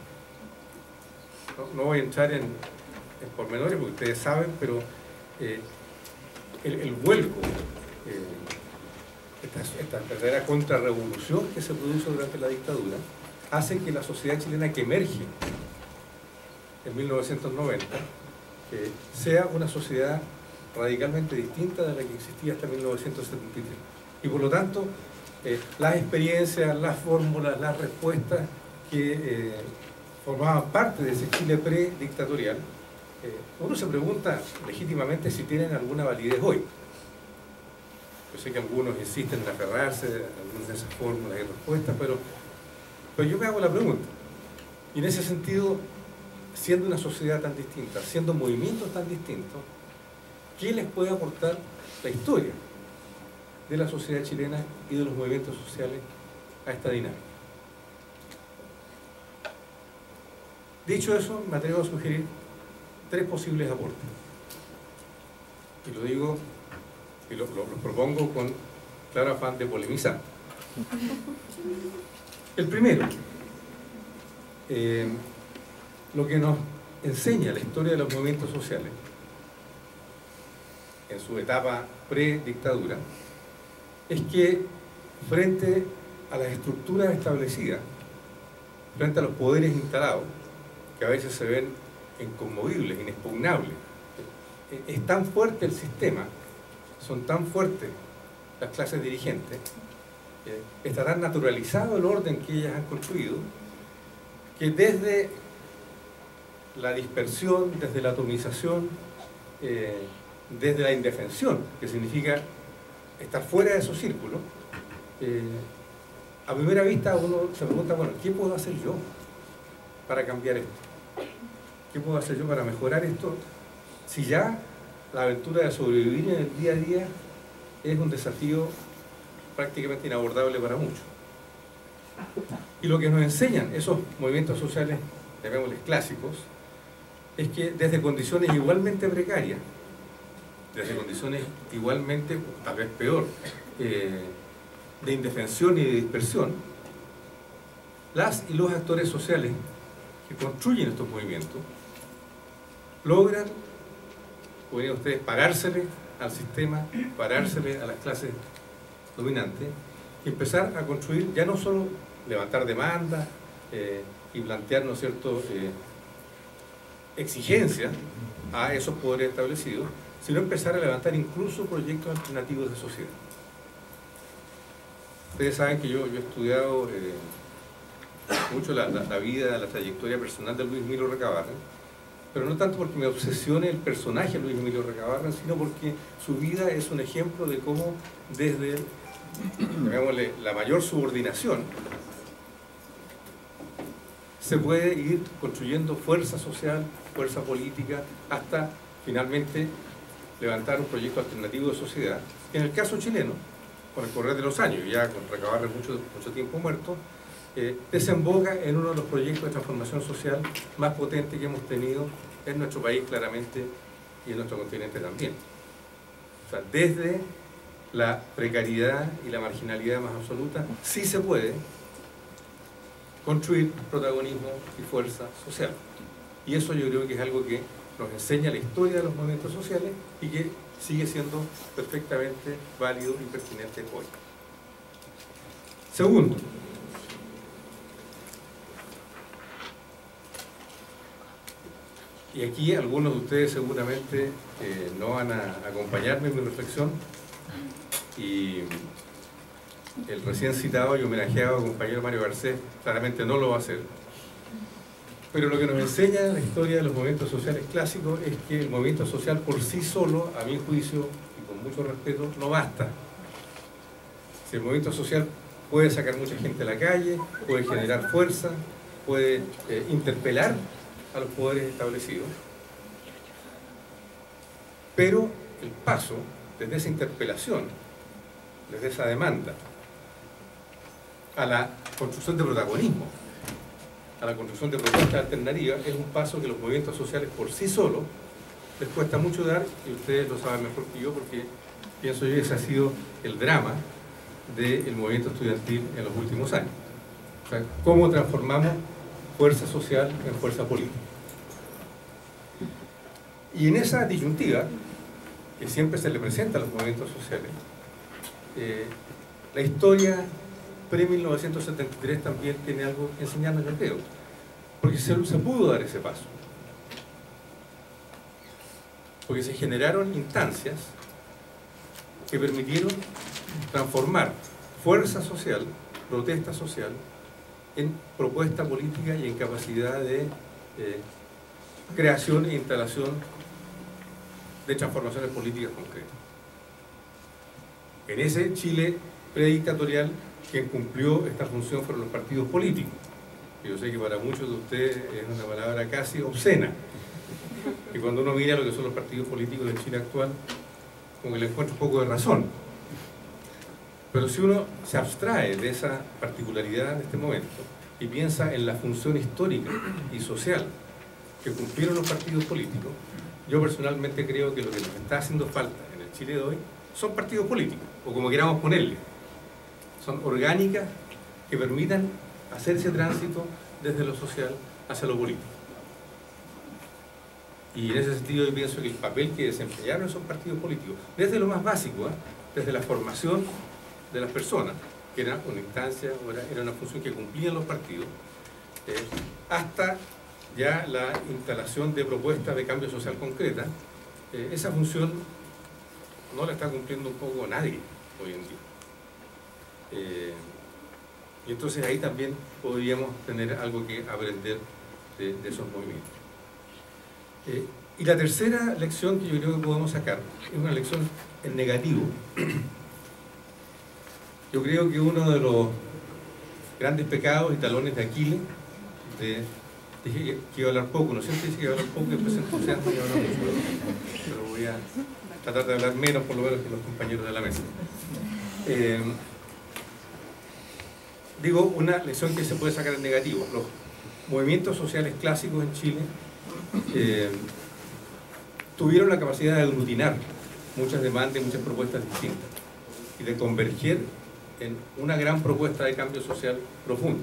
No voy a entrar en pormenores porque ustedes saben, pero el vuelco, esta verdadera contrarrevolución que se produjo durante la dictadura, hace que la sociedad chilena que emerge en 1990 sea una sociedad radicalmente distinta de la que existía hasta 1973. Y por lo tanto, las experiencias, las fórmulas, las respuestas que formaban parte de ese Chile predictatorial, uno se pregunta legítimamente si tienen alguna validez hoy. Yo sé que algunos insisten en aferrarse a algunas de esas fórmulas y respuestas, pero yo me hago la pregunta. Y en ese sentido, siendo una sociedad tan distinta, siendo movimientos tan distintos, ¿qué les puede aportar la historia de la sociedad chilena y de los movimientos sociales a esta dinámica? Dicho eso, me atrevo a sugerir 3 posibles aportes. Y lo digo y lo propongo con claro afán de polemizar. El primero, lo que nos enseña la historia de los movimientos sociales en su etapa predictadura es que frente a las estructuras establecidas, frente a los poderes instalados, que a veces se ven inconmovibles, inexpugnables, es tan fuerte el sistema, son tan fuertes las clases dirigentes, está tan naturalizado el orden que ellas han construido, que desde la dispersión, desde la atomización, desde la indefensión, que significa estar fuera de esos círculos, a primera vista uno se pregunta, bueno, ¿qué puedo hacer yo para cambiar esto? ¿Qué puedo hacer yo para mejorar esto? Si ya la aventura de sobrevivir en el día a día es un desafío prácticamente inabordable para muchos. Y lo que nos enseñan esos movimientos sociales, llamémosles clásicos, es que desde condiciones igualmente precarias, desde condiciones igualmente, tal vez peor, de indefensión y de dispersión, las y los actores sociales que construyen estos movimientos logran, como dirían ustedes, parársele al sistema, parársele a las clases dominantes y empezar a construir, ya no solo levantar demandas y plantear, ¿no es cierto?, exigencias a esos poderes establecidos, sino empezar a levantar incluso proyectos alternativos de sociedad. Ustedes saben que yo he estudiado mucho la vida, la trayectoria personal de Luis Emilio Recabarren, pero no tanto porque me obsesione el personaje de Luis Emilio Recabarren, sino porque su vida es un ejemplo de cómo desde, llamémosle, la mayor subordinación se puede ir construyendo fuerza social, fuerza política, hasta finalmente levantar un proyecto alternativo de sociedad, que en el caso chileno, con el correr de los años, ya con Recabarren mucho tiempo muerto, desemboca en uno de los proyectos de transformación social más potentes que hemos tenido en nuestro país claramente y en nuestro continente también. O sea, desde la precariedad y la marginalidad más absoluta, sí se puede construir protagonismo y fuerza social. Y eso yo creo que es algo que nos enseña la historia de los movimientos sociales y que sigue siendo perfectamente válido y pertinente hoy. Segundo, y aquí algunos de ustedes seguramente no van a acompañarme en mi reflexión, y el recién citado y homenajeado compañero Mario Garcés claramente no lo va a hacer. Pero lo que nos enseña la historia de los movimientos sociales clásicos es que el movimiento social por sí solo, a mi juicio y con mucho respeto, no basta. Si el movimiento social puede sacar mucha gente a la calle, puede generar fuerza, puede interpelar a los poderes establecidos, pero el paso desde esa interpelación, desde esa demanda, a la construcción de protagonismo, a la construcción de propuestas alternativas, es un paso que los movimientos sociales por sí solos les cuesta mucho dar, y ustedes lo saben mejor que yo, porque pienso yo que ese ha sido el drama del movimiento estudiantil en los últimos años. O sea, cómo transformamos fuerza social en fuerza política. Y en esa disyuntiva, que siempre se le presenta a los movimientos sociales, la historia pre-1973 también tiene algo que enseñarnos, yo creo, porque se pudo dar ese paso, porque se generaron instancias que permitieron transformar fuerza social, protesta social, en propuesta política y en capacidad de creación e instalación de transformaciones políticas concretas. En ese Chile predictatorial, quien cumplió esta función fueron los partidos políticos. Yo sé que para muchos de ustedes es una palabra casi obscena, y cuando uno mira lo que son los partidos políticos de Chile actual, como que le encuentra un poco de razón. Pero si uno se abstrae de esa particularidad de este momento y piensa en la función histórica y social que cumplieron los partidos políticos, yo personalmente creo que lo que nos está haciendo falta en el Chile de hoy son partidos políticos, o como queramos ponerle. Son orgánicas que permitan hacer ese tránsito desde lo social hacia lo político. Y en ese sentido yo pienso que el papel que desempeñaron esos partidos políticos, desde lo más básico, desde la formación de las personas, que era una instancia, era una función que cumplían los partidos, hasta ya la instalación de propuestas de cambio social concreta, esa función no la está cumpliendo un poco nadie hoy en día. Y entonces ahí también podríamos tener algo que aprender de esos movimientos. Y la tercera lección que yo creo que podemos sacar es una lección en negativo. Yo creo que uno de los grandes pecados y talones de Aquiles, dije que iba a hablar poco, no siempre dice que iba a hablar poco y después se entusiasma y iba a hablar mucho, pero voy a tratar de hablar menos por lo menos que los compañeros de la mesa. Digo, una lección que se puede sacar en negativo. Los movimientos sociales clásicos en Chile tuvieron la capacidad de aglutinar muchas demandas y muchas propuestas distintas y de converger en una gran propuesta de cambio social profundo.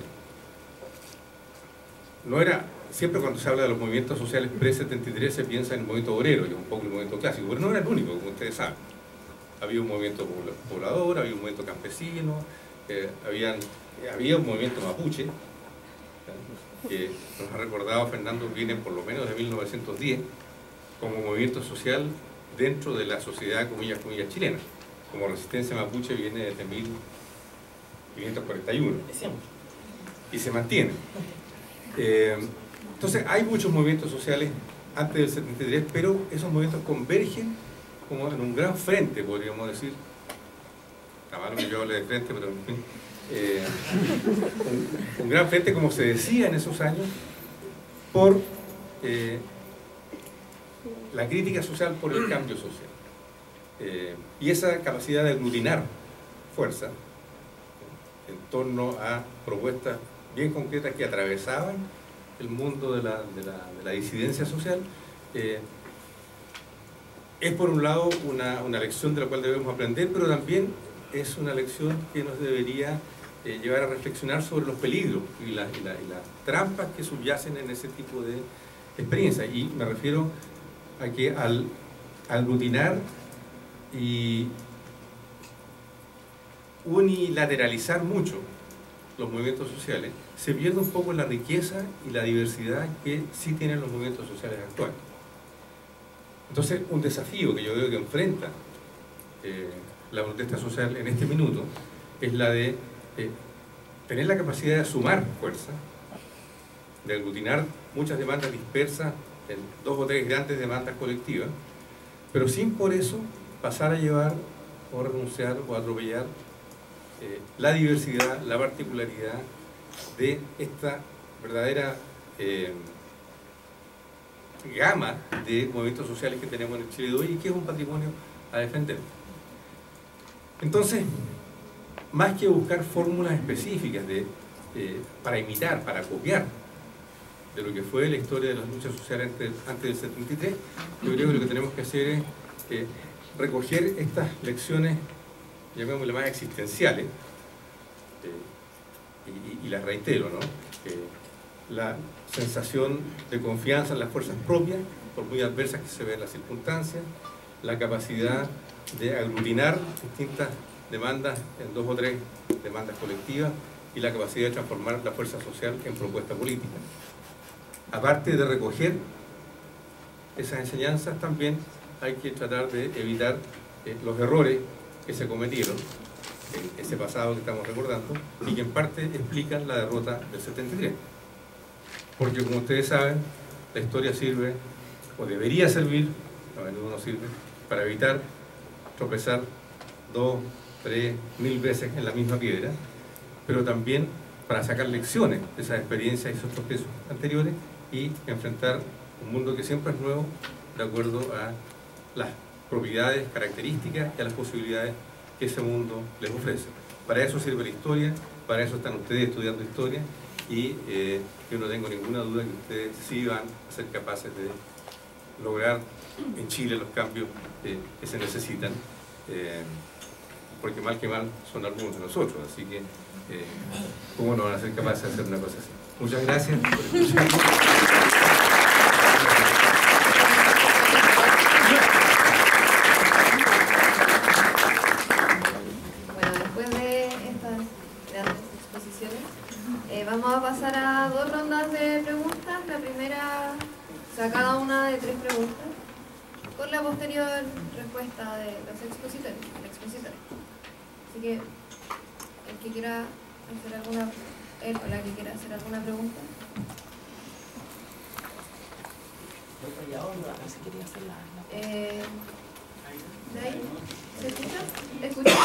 No era, siempre cuando se habla de los movimientos sociales pre-73 se piensa en el movimiento obrero y un poco el movimiento clásico, pero no era el único, como ustedes saben. Había un movimiento poblador, había un movimiento campesino, había un movimiento mapuche, que nos ha recordado Fernando, viene por lo menos de 1910, como movimiento social dentro de la sociedad, comillas, chilena. Como resistencia mapuche viene desde 1541 y se mantiene. Entonces hay muchos movimientos sociales antes del 73, pero esos movimientos convergen como en un gran frente, podríamos decir. Está malo que yo hable de frente, pero en fin. Un gran frente, como se decía en esos años, por la crítica social, por el cambio social. Y esa capacidad de aglutinar fuerza en torno a propuestas bien concretas que atravesaban el mundo de la disidencia social, es por un lado una lección de la cual debemos aprender, pero también es una lección que nos debería llevar a reflexionar sobre los peligros y las trampas que subyacen en ese tipo de experiencias. Y me refiero a que al aglutinar y unilateralizar mucho los movimientos sociales, se pierde un poco la riqueza y la diversidad que sí tienen los movimientos sociales actuales. Entonces, un desafío que yo veo que enfrenta la protesta social en este minuto es la de tener la capacidad de sumar fuerza, de aglutinar muchas demandas dispersas en 2 o 3 grandes demandas colectivas, pero sin por eso pasar a llevar o renunciar o atropellar la diversidad, la particularidad de esta verdadera gama de movimientos sociales que tenemos en Chile de hoy y que es un patrimonio a defender. Entonces, más que buscar fórmulas específicas para imitar, para copiar de lo que fue la historia de las luchas sociales antes del 73, yo creo que lo que tenemos que hacer es recoger estas lecciones, llamémosle más existenciales, y las reitero, ¿no? La sensación de confianza en las fuerzas propias, por muy adversas que se vean las circunstancias, la capacidad de aglutinar distintas demandas en 2 o 3 demandas colectivas y la capacidad de transformar la fuerza social en propuesta política. Aparte de recoger esas enseñanzas, también hay que tratar de evitar los errores que se cometieron en ese pasado que estamos recordando y que en parte explican la derrota del 73. Porque como ustedes saben, la historia sirve, o debería servir, a menudo no sirve, para evitar tropezar 2, 3, 1000 veces en la misma piedra, pero también para sacar lecciones de esas experiencias y esos tropiezos anteriores y enfrentar un mundo que siempre es nuevo de acuerdo a las propiedades, características y a las posibilidades que ese mundo les ofrece. Para eso sirve la historia, para eso están ustedes estudiando historia y yo no tengo ninguna duda que ustedes sí van a ser capaces de lograr en Chile los cambios que se necesitan, porque mal que mal son algunos de nosotros, así que ¿cómo no van a ser capaces de hacer una cosa así? Muchas gracias por escuchar. Vamos a pasar a 2 rondas de preguntas. La primera, o sea, cada una de 3 preguntas, con la posterior respuesta de los expositores, el expositor. Así que, el que quiera hacer alguna, él o la que quiera hacer alguna pregunta. ¿De ahí? ¿Se escucha? ¿Escucha?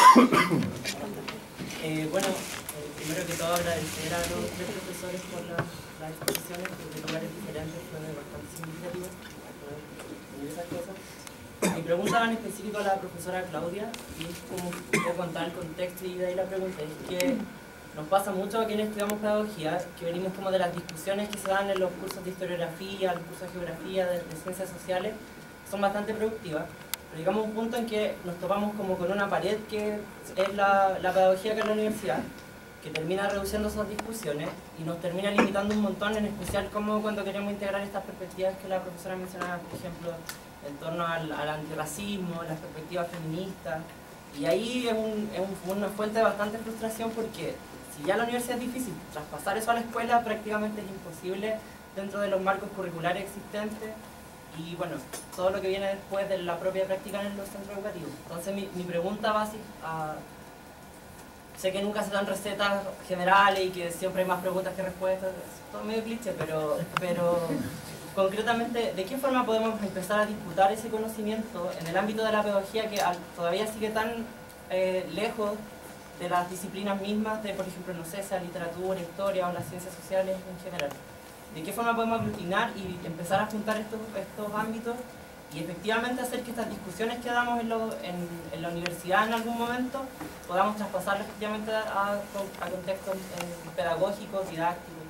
Bueno, primero que todo agradecer a los 3 profesores por las exposiciones de lugares diferentes, fueron bastante significativas, esas cosas. Mi pregunta va en específico a la profesora Claudia, y es como un poco contar el contexto y de ahí la pregunta, es que nos pasa mucho a quienes estudiamos pedagogía, que venimos como de las discusiones que se dan en los cursos de historiografía, los cursos de geografía, de ciencias sociales, son bastante productivas. Pero llegamos a un punto en que nos topamos como con una pared que es la pedagogía que es la universidad, que termina reduciendo esas discusiones y nos termina limitando un montón, en especial como cuando queremos integrar estas perspectivas que la profesora mencionaba, por ejemplo, en torno al antirracismo, las perspectivas feministas. Y ahí es una fuente de bastante frustración porque si ya la universidad es difícil, traspasar eso a la escuela prácticamente es imposible dentro de los marcos curriculares existentes. Y bueno, todo lo que viene después de la propia práctica en los centros educativos. Entonces mi pregunta básica, sé que nunca se dan recetas generales y que siempre hay más preguntas que respuestas, es todo medio cliché, pero concretamente, ¿de qué forma podemos empezar a disputar ese conocimiento en el ámbito de la pedagogía que todavía sigue tan lejos de las disciplinas mismas de, por ejemplo, no sé, sea literatura, historia o las ciencias sociales en general? ¿De qué forma podemos aglutinar y empezar a juntar estos ámbitos y efectivamente hacer que estas discusiones que damos en la universidad en algún momento podamos traspasarlas efectivamente a contextos pedagógicos, didácticos?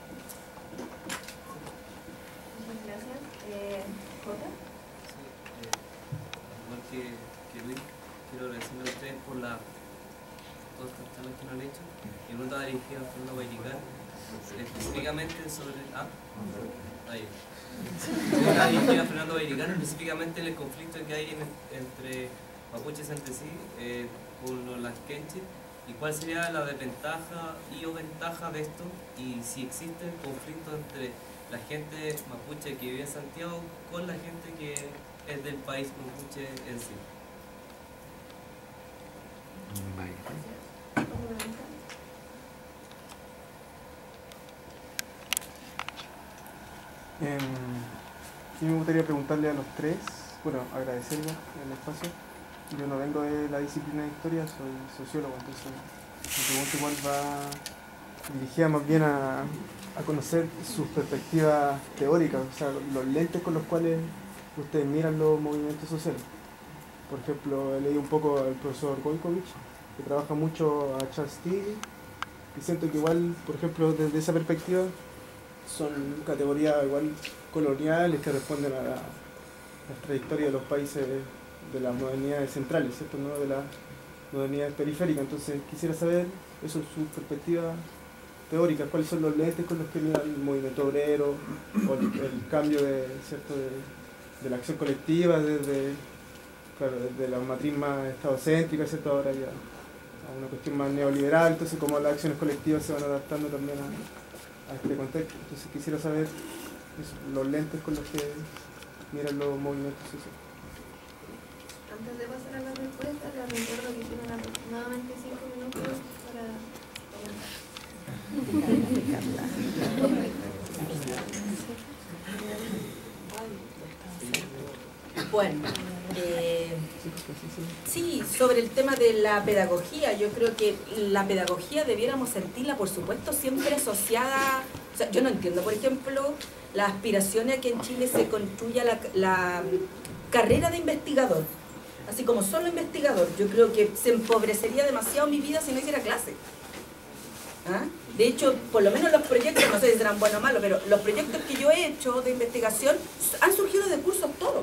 Muchas gracias. ¿Jota? Sí, igual que Luis, quiero agradecerle a ustedes por todas las charlas que nos han hecho. Mi pregunta va dirigida a Fernando Bailicar, específicamente sobre... Fernando Bailicar, específicamente en el conflicto que hay entre mapuches entre sí, con los lasquenches, y cuál sería la desventaja y o ventaja de esto, y si existe el conflicto entre la gente mapuche que vive en Santiago con la gente que es del país mapuche en sí. Sí, me gustaría preguntarle a los tres, bueno, agradecerles el espacio. Yo no vengo de la disciplina de historia, soy sociólogo, entonces mi pregunta igual va dirigida más bien a conocer sus perspectivas teóricas, o sea, los lentes con los cuales ustedes miran los movimientos sociales. Por ejemplo, he leído un poco al profesor Gojkovic, que trabaja mucho a Charles Tilly, y siento que igual, por ejemplo, desde esa perspectiva, son categorías igual coloniales que responden a las trayectorias de los países de las modernidades centrales, ¿cierto? No de las modernidades periféricas. Entonces quisiera saber eso, sus perspectivas teóricas, cuáles son los lentes con los que mira el movimiento obrero o el cambio ¿cierto? de la acción colectiva desde la matriz más estadocéntrica, ¿cierto? Ahora ya a una cuestión más neoliberal, entonces cómo las acciones colectivas se van adaptando también a este contexto. Entonces quisiera saber eso, los lentes con los que miran los movimientos sociales. Antes de pasar a la respuesta, les recuerdo que tienen aproximadamente 5 minutos para Bueno, sí, sobre el tema de la pedagogía, yo creo que la pedagogía debiéramos sentirla, por supuesto, siempre asociada. O sea, yo no entiendo, por ejemplo, las aspiraciones a que en Chile se construya la carrera de investigador, así como solo investigador. Yo creo que se empobrecería demasiado mi vida si no hiciera clase. ¿Ah? De hecho, por lo menos los proyectos, no sé si serán buenos o malos, pero los proyectos que yo he hecho de investigación han surgido de cursos todos.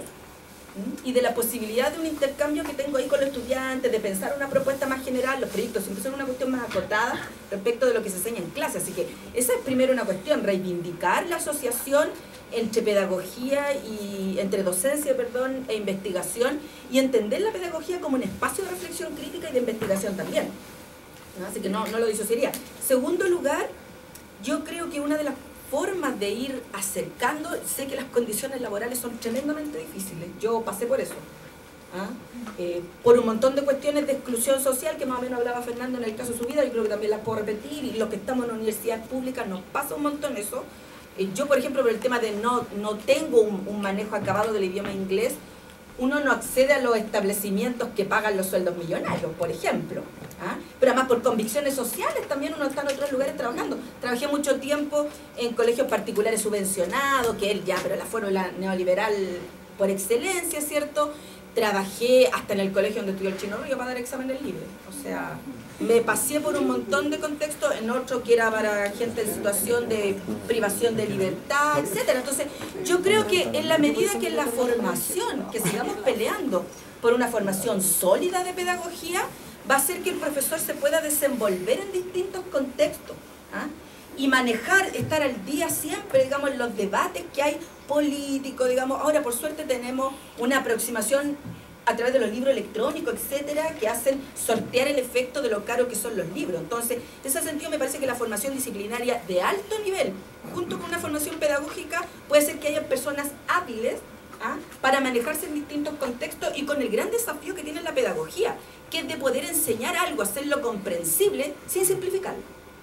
Y de la posibilidad de un intercambio que tengo ahí con los estudiantes, de pensar una propuesta más general. Los proyectos siempre son una cuestión más acotada respecto de lo que se enseña en clase. Así que esa es primero una cuestión, reivindicar la asociación entre pedagogía y entre docencia, e investigación, y entender la pedagogía como un espacio de reflexión crítica y de investigación también. ¿No? Así que no lo disociaría. Segundo lugar, yo creo que una de las formas de ir acercando, sé que las condiciones laborales son tremendamente difíciles, yo pasé por eso, ¿ah? Por un montón de cuestiones de exclusión social que más o menos hablaba Fernando en el caso de su vida, yo creo que también las puedo repetir, y los que estamos en universidades públicas nos pasa un montón eso. Yo, por ejemplo, por el tema de no tengo un manejo acabado del idioma inglés, uno no accede a los establecimientos que pagan los sueldos millonarios, por ejemplo. ¿Ah? Pero además por convicciones sociales también uno está en otros lugares trabajando. Trabajé mucho tiempo en colegios particulares subvencionados, que él ya, pero la fórmula neoliberal por excelencia, ¿cierto? Trabajé hasta en el colegio donde estudió el Chino Río para dar exámenes libres. O sea, me pasé por un montón de contextos, en otro que era para gente en situación de privación de libertad, etcétera. Entonces, yo creo que en la medida que en la formación, que sigamos peleando por una formación sólida de pedagogía, va a hacer que el profesor se pueda desenvolver en distintos contextos, ¿ah? Y manejar, estar al día siempre, digamos, en los debates que hay políticos, digamos. Ahora, por suerte, tenemos una aproximación a través de los libros electrónicos, etcétera, que hacen sortear el efecto de lo caro que son los libros. Entonces, en ese sentido, me parece que la formación disciplinaria de alto nivel, junto con una formación pedagógica, puede ser que haya personas hábiles, ¿ah? Para manejarse en distintos contextos, y con el gran desafío que tiene la pedagogía, que es de poder enseñar algo, hacerlo comprensible sin simplificarlo.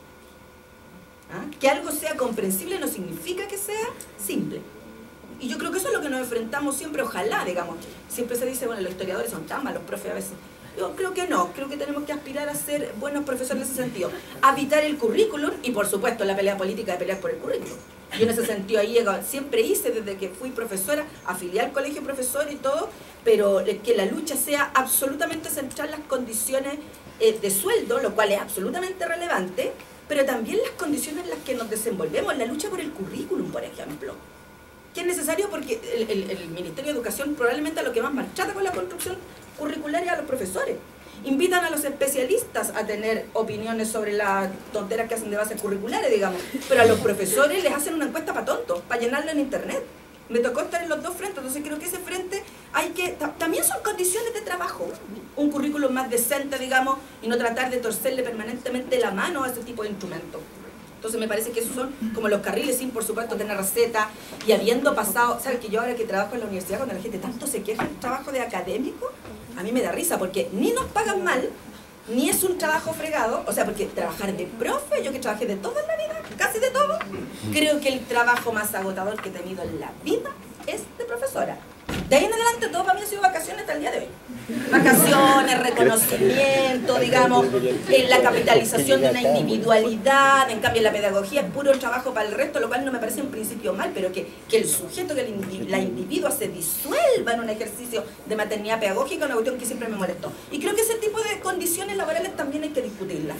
¿Ah? Que algo sea comprensible no significa que sea simple. Y yo creo que eso es lo que nos enfrentamos siempre, ojalá, digamos. Siempre se dice, bueno, los historiadores son tan malos, profes, a veces. Yo creo que no, creo que tenemos que aspirar a ser buenos profesores en ese sentido. Habitar el currículum y, por supuesto, la pelea política de pelear por el currículum. Yo en ese sentido ahí siempre hice, desde que fui profesora, afilié al colegio profesor y todo, pero que la lucha sea absolutamente central las condiciones de sueldo, lo cual es absolutamente relevante, pero también las condiciones en las que nos desenvolvemos, la lucha por el currículum, por ejemplo, que es necesario porque el Ministerio de Educación probablemente a lo que más maltrata con la construcción curricular es a los profesores. Invitan a los especialistas a tener opiniones sobre las tonteras que hacen de bases curriculares, digamos, pero a los profesores les hacen una encuesta para tontos, para llenarlo en internet. Me tocó estar en los dos frentes, entonces creo que ese frente hay que... También son condiciones de trabajo, un currículum más decente, digamos, y no tratar de torcerle permanentemente la mano a ese tipo de instrumentos. Entonces me parece que esos son como los carriles, sin por supuesto tener receta, y habiendo pasado, ¿sabes? Que yo ahora que trabajo en la universidad, cuando la gente tanto se queja del trabajo de académico, a mí me da risa, porque ni nos pagan mal, ni es un trabajo fregado, o sea, porque trabajar de profe, yo que trabajé de todo en la vida, casi de todo, creo que el trabajo más agotador que he tenido en la vida es de profesora. De ahí en adelante todo para mí ha sido vacaciones hasta el día de hoy. Vacaciones, reconocimiento, digamos, en la capitalización de una individualidad, en cambio la pedagogía es puro trabajo para el resto, lo cual no me parece en principio mal, pero que el sujeto, que la individua se disuelva en un ejercicio de maternidad pedagógica es una cuestión que siempre me molestó. Y creo que ese tipo de condiciones laborales también hay que discutirlas.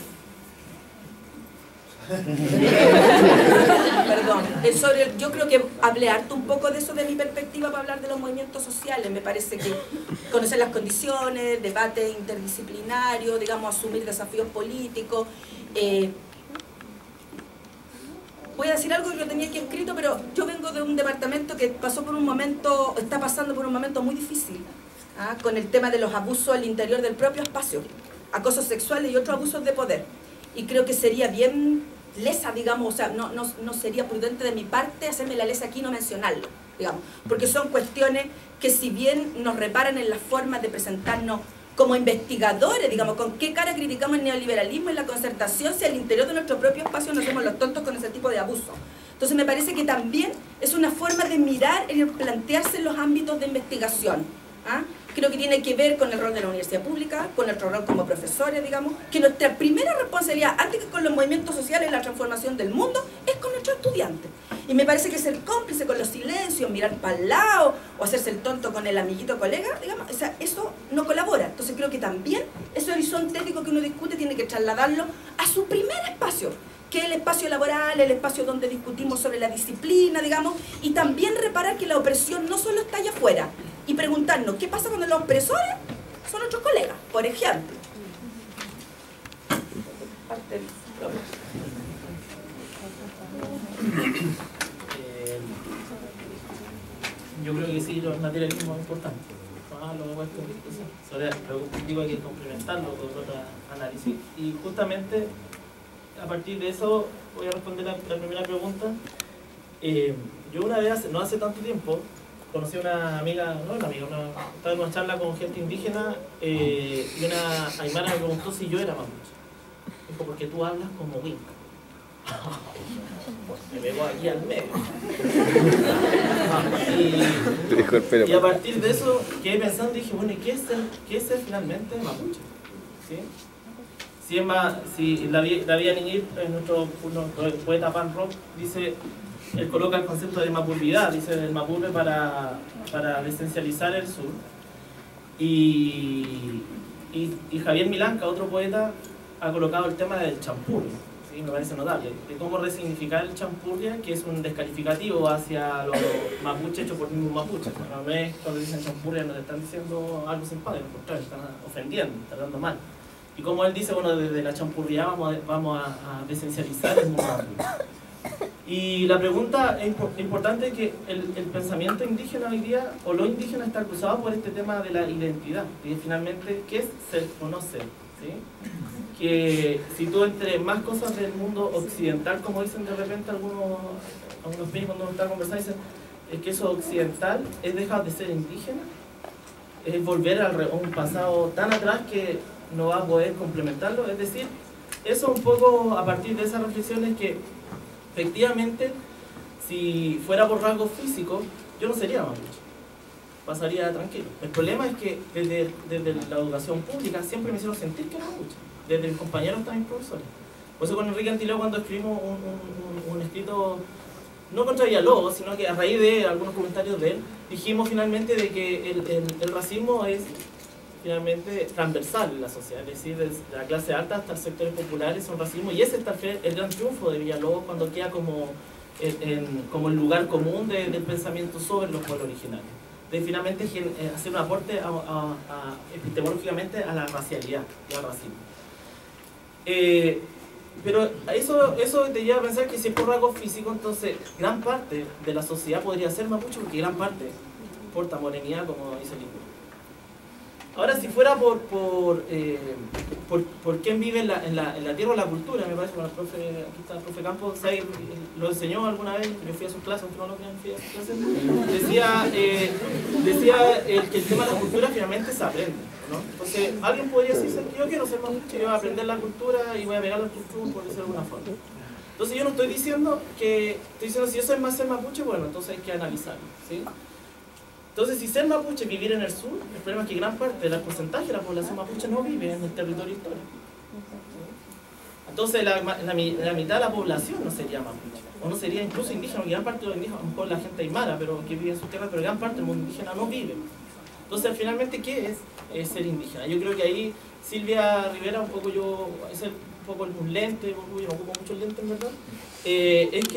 Perdón, yo creo que hablé harto un poco de eso de mi perspectiva para hablar de los movimientos sociales. Me parece que conocer las condiciones, debate interdisciplinario, digamos, asumir desafíos políticos. Voy a decir algo que lo tenía aquí escrito, pero yo vengo de un departamento que está pasando por un momento muy difícil, con el tema de los abusos al interior del propio espacio, acosos sexuales y otros abusos de poder. Y creo que sería bien lesa, digamos, o sea, no sería prudente de mi parte hacerme la lesa aquí y no mencionarlo, digamos, porque son cuestiones que si bien nos reparan en la forma de presentarnos como investigadores, digamos, con qué cara criticamos el neoliberalismo y la concertación si al interior de nuestro propio espacio nos hacemos los tontos con ese tipo de abuso. Entonces me parece que también es una forma de mirar y plantearse los ámbitos de investigación. Creo que tiene que ver con el rol de la universidad pública, con nuestro rol como profesores, digamos, que nuestra primera responsabilidad, antes que con los movimientos sociales y la transformación del mundo, es con nuestros estudiantes. Y me parece que ser cómplice con los silencios, mirar para el lado, o hacerse el tonto con el amiguito colega, digamos, o sea, eso no colabora. Entonces creo que también ese horizonte ético que uno discute tiene que trasladarlo a su primer espacio, que es el espacio laboral, el espacio donde discutimos sobre la disciplina, digamos, y también reparar que la opresión no solo está allá afuera, y preguntarnos qué pasa cuando los opresores son nuestros colegas, por ejemplo. Yo creo que sí, los materialismos es importante. Sobre lo hay que complementarlo con otro análisis. Y justamente a partir de eso voy a responder la primera pregunta. Yo una vez, no hace tanto tiempo, conocí a una amiga, estaba en una charla con gente indígena y una aymara me preguntó si yo era mapuche. Dijo, porque tú hablas como Wink. Me pegó aquí al medio. Y a partir de eso quedé pensando y dije, bueno, ¿y qué es ser finalmente mapuche? ¿Sí? Si David Niñir, nuestro poeta pan rock, dice, él coloca el concepto de mapurvidad, dice el mapurbe para esencializar el sur. Y Javier Milanca, otro poeta, ha colocado el tema del champurria, ¿sí? Me parece notable, de cómo resignificar el champurria, que es un descalificativo hacia los mapuches hechos por mismos mapuches. No es cuando dicen champurria no te están diciendo algo simpático, al contrario, están ofendiendo, están dando mal. Y como él dice, bueno, desde la champurria vamos a desencializar el mundo mapuche. Y la pregunta importante es que el pensamiento indígena hoy día, o lo indígena, está cruzado por este tema de la identidad, y finalmente, ¿qué es ser o no ser? ¿Sí? Que si tú entre más cosas del mundo occidental, como dicen de repente algunos países cuando uno está conversando, dicen es que eso occidental es dejar de ser indígena, es volver a un pasado tan atrás que no va a poder complementarlo. Es decir, eso un poco a partir de esas reflexiones que efectivamente, si fuera por rasgos físicos, yo no sería mapuche, pasaría tranquilo. El problema es que desde la educación pública siempre me hicieron sentir que era mapuche, desde mis compañeros hasta mis profesores. Por eso con Enrique Antileo, cuando escribimos un escrito, no contra Villalobos, sino que a raíz de algunos comentarios de él, dijimos finalmente de que el racismo es finalmente transversal en la sociedad, es decir, desde la clase alta hasta los sectores populares son racismo, y ese está el gran triunfo de Villalobos cuando queda como el lugar común del pensamiento sobre los pueblos originarios, de finalmente hacer un aporte epistemológicamente a la racialidad y al racismo. Pero eso te lleva a pensar que si es por rasgos físicos, entonces gran parte de la sociedad podría ser mapuche, porque gran parte porta morenidad, como dice el libro. Ahora, si fuera por quién vive en la tierra o la cultura, me parece que aquí está el profe Campos, lo enseñó alguna vez, yo fui a sus clases, aunque no lo crean, fui a sus clases, decía que el tema de la cultura finalmente se aprende, ¿no? Entonces, alguien podría decir, yo quiero ser mapuche, yo voy a aprender la cultura y voy a pegar la cultura, por decirlo de alguna forma. Entonces yo no estoy diciendo si eso es más ser mapuche, bueno, entonces hay que analizarlo, ¿sí? Entonces, si ser mapuche vivir en el sur, el problema es que gran parte del porcentaje de la población mapuche no vive en el territorio histórico. Entonces, la mitad de la población no sería mapuche, o no sería incluso indígena, porque gran parte de los indígenas, a lo mejor la gente aymara, pero que vive en su tierra, pero gran parte del mundo indígena no vive. Entonces, finalmente, ¿qué es ser indígena? Yo creo que ahí Silvia Rivera, un poco un lente, porque yo no ocupo mucho el lente en verdad, es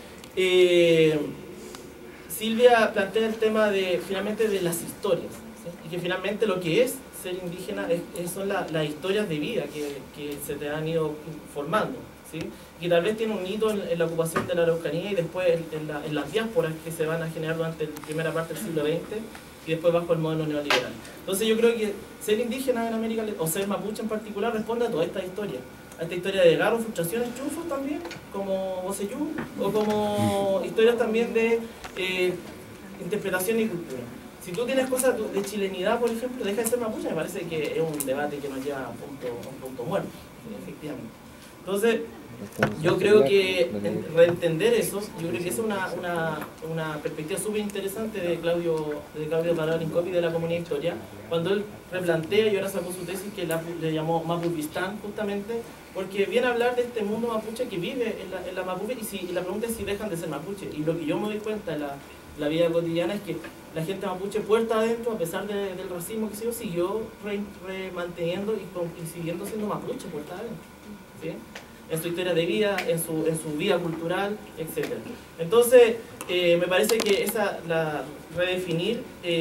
que Silvia plantea el tema finalmente de las historias, ¿sí? Y que finalmente lo que es ser indígena son las historias de vida que se te han ido formando, ¿sí? Y tal vez tiene un hito en la ocupación de la Araucanía y después en las diásporas que se van a generar durante la primera parte del siglo XX y después bajo el modelo neoliberal. Entonces yo creo que ser indígena en América Latina, o ser mapuche en particular, responde a toda esta historia. A esta historia de garros, frustraciones, chufos también, como Bocellú, o como historias también de interpretación y cultura. Si tú tienes cosas de chilenidad, por ejemplo, deja de ser mapuche, me parece que es un debate que nos lleva a un punto muerto, efectivamente. Entonces, yo creo que reentender eso, yo creo que es una perspectiva súper interesante de Claudio Parado Lincopi de la Comunidad de Historia, cuando él replantea y ahora sacó su tesis que le llamó Mapupistán, justamente, porque viene a hablar de este mundo mapuche que vive en la Mapuche y la pregunta es si dejan de ser mapuche. Y lo que yo me doy cuenta en la vida cotidiana es que la gente mapuche puerta adentro, a pesar del racismo que siguió manteniendo y siguiendo siendo mapuche puerta adentro, ¿sí? En su historia de vida, en su vida cultural, etc. Entonces, me parece que redefinir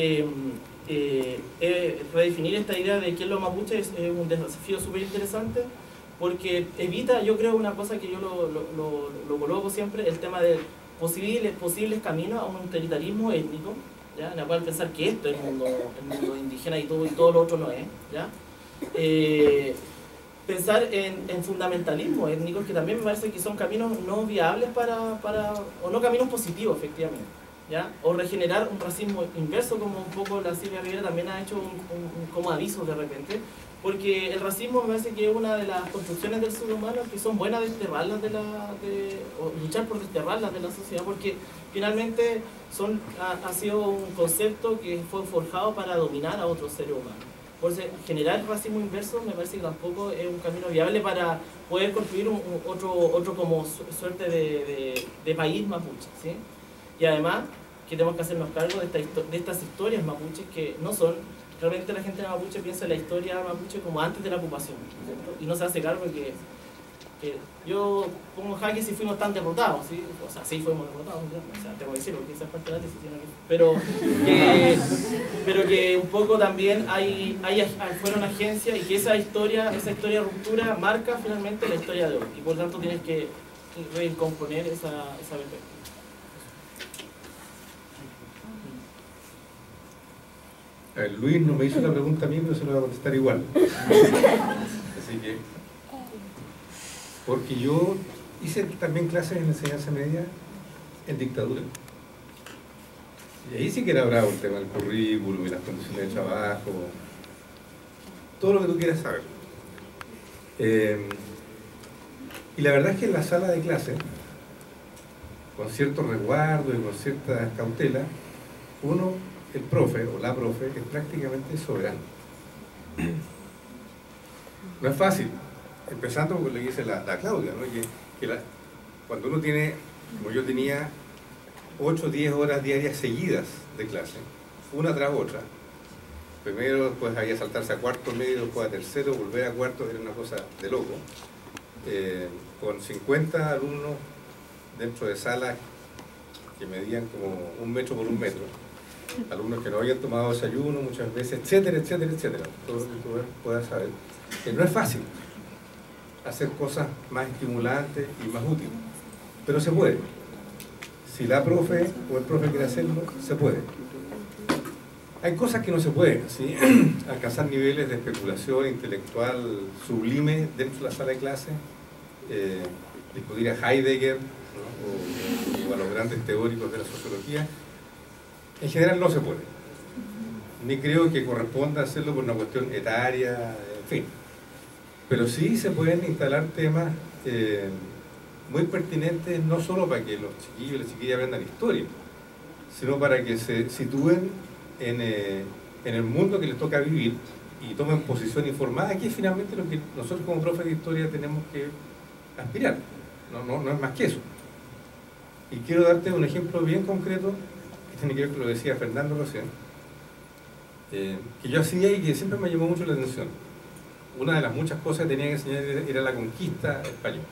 esta idea de qué es lo mapuche es un desafío súper interesante, porque evita, yo creo, una cosa que yo lo coloco siempre, el tema de posibles caminos a un utilitarismo étnico, ¿ya? En la cual pensar que esto es el mundo indígena y todo lo otro no es, ¿ya? Pensar en fundamentalismos étnicos, que también me parece que son caminos no viables o no caminos positivos, efectivamente, ¿ya? O regenerar un racismo inverso, como un poco la Silvia Rivera también ha hecho como aviso de repente, porque el racismo me parece que es una de las construcciones del ser humano que son buenas desterrarlas o luchar por desterrarlas de la sociedad, porque finalmente ha sido un concepto que fue forjado para dominar a otros seres humanos. Por eso, generar el racismo inverso me parece que tampoco es un camino viable para poder construir otro como suerte de país mapuche, ¿sí? Y además que tenemos que hacernos cargo de estas historias mapuches que no son, realmente la gente mapuche piensa en la historia mapuche como antes de la ocupación, ¿cierto? Y no se hace cargo de que yo pongo jaque si fuimos tan derrotados, ¿sí? O sea, sí fuimos derrotados, o sea, tengo que decirlo, porque esa es parte de la tesis, pero que un poco también fueron agencias y que esa historia de ruptura marca finalmente la historia de hoy, y por tanto tienes que recomponer esa perspectiva. Luis no me hizo la pregunta a mí, pero se lo voy a contestar igual. Así que, porque yo hice también clases en enseñanza media en dictadura. Y ahí sí que era bravo el tema del currículum y las condiciones de trabajo, todo lo que tú quieras saber. Y la verdad es que en la sala de clase, con cierto resguardo y con cierta cautela, el profe o la profe es prácticamente soberano. No es fácil, empezando por lo que dice la Claudia, ¿no? Cuando uno tiene, como yo tenía, 8 o 10 horas diarias seguidas de clase, una tras otra, primero después había saltarse a cuarto medio, después a tercero, volver a cuarto, era una cosa de loco, con 50 alumnos dentro de salas que medían como 1 metro por 1 metro, alumnos que no habían tomado desayuno muchas veces, etcétera, etcétera, etcétera. Todo lo que tú puedas saber. No es fácil hacer cosas más estimulantes y más útiles, pero se puede. Si la profe o el profe quiere hacerlo, se puede. Hay cosas que no se pueden, ¿sí? Alcanzar niveles de especulación intelectual sublime dentro de la sala de clase, discutir a Heidegger, ¿no? o a los grandes teóricos de la sociología, en general no se puede. Ni creo que corresponda hacerlo por una cuestión etaria, en fin. Pero sí se pueden instalar temas muy pertinentes, no solo para que los chiquillos y las chiquillas aprendan historia, sino para que se sitúen en el mundo que les toca vivir y tomen posición informada, que es finalmente lo que nosotros como profes de historia tenemos que aspirar. No es más que eso. Y quiero darte un ejemplo bien concreto que tiene que ver con lo que decía Fernando recién, que yo hacía y que siempre me llamó mucho la atención. Una de las muchas cosas que tenía que enseñar era la conquista española.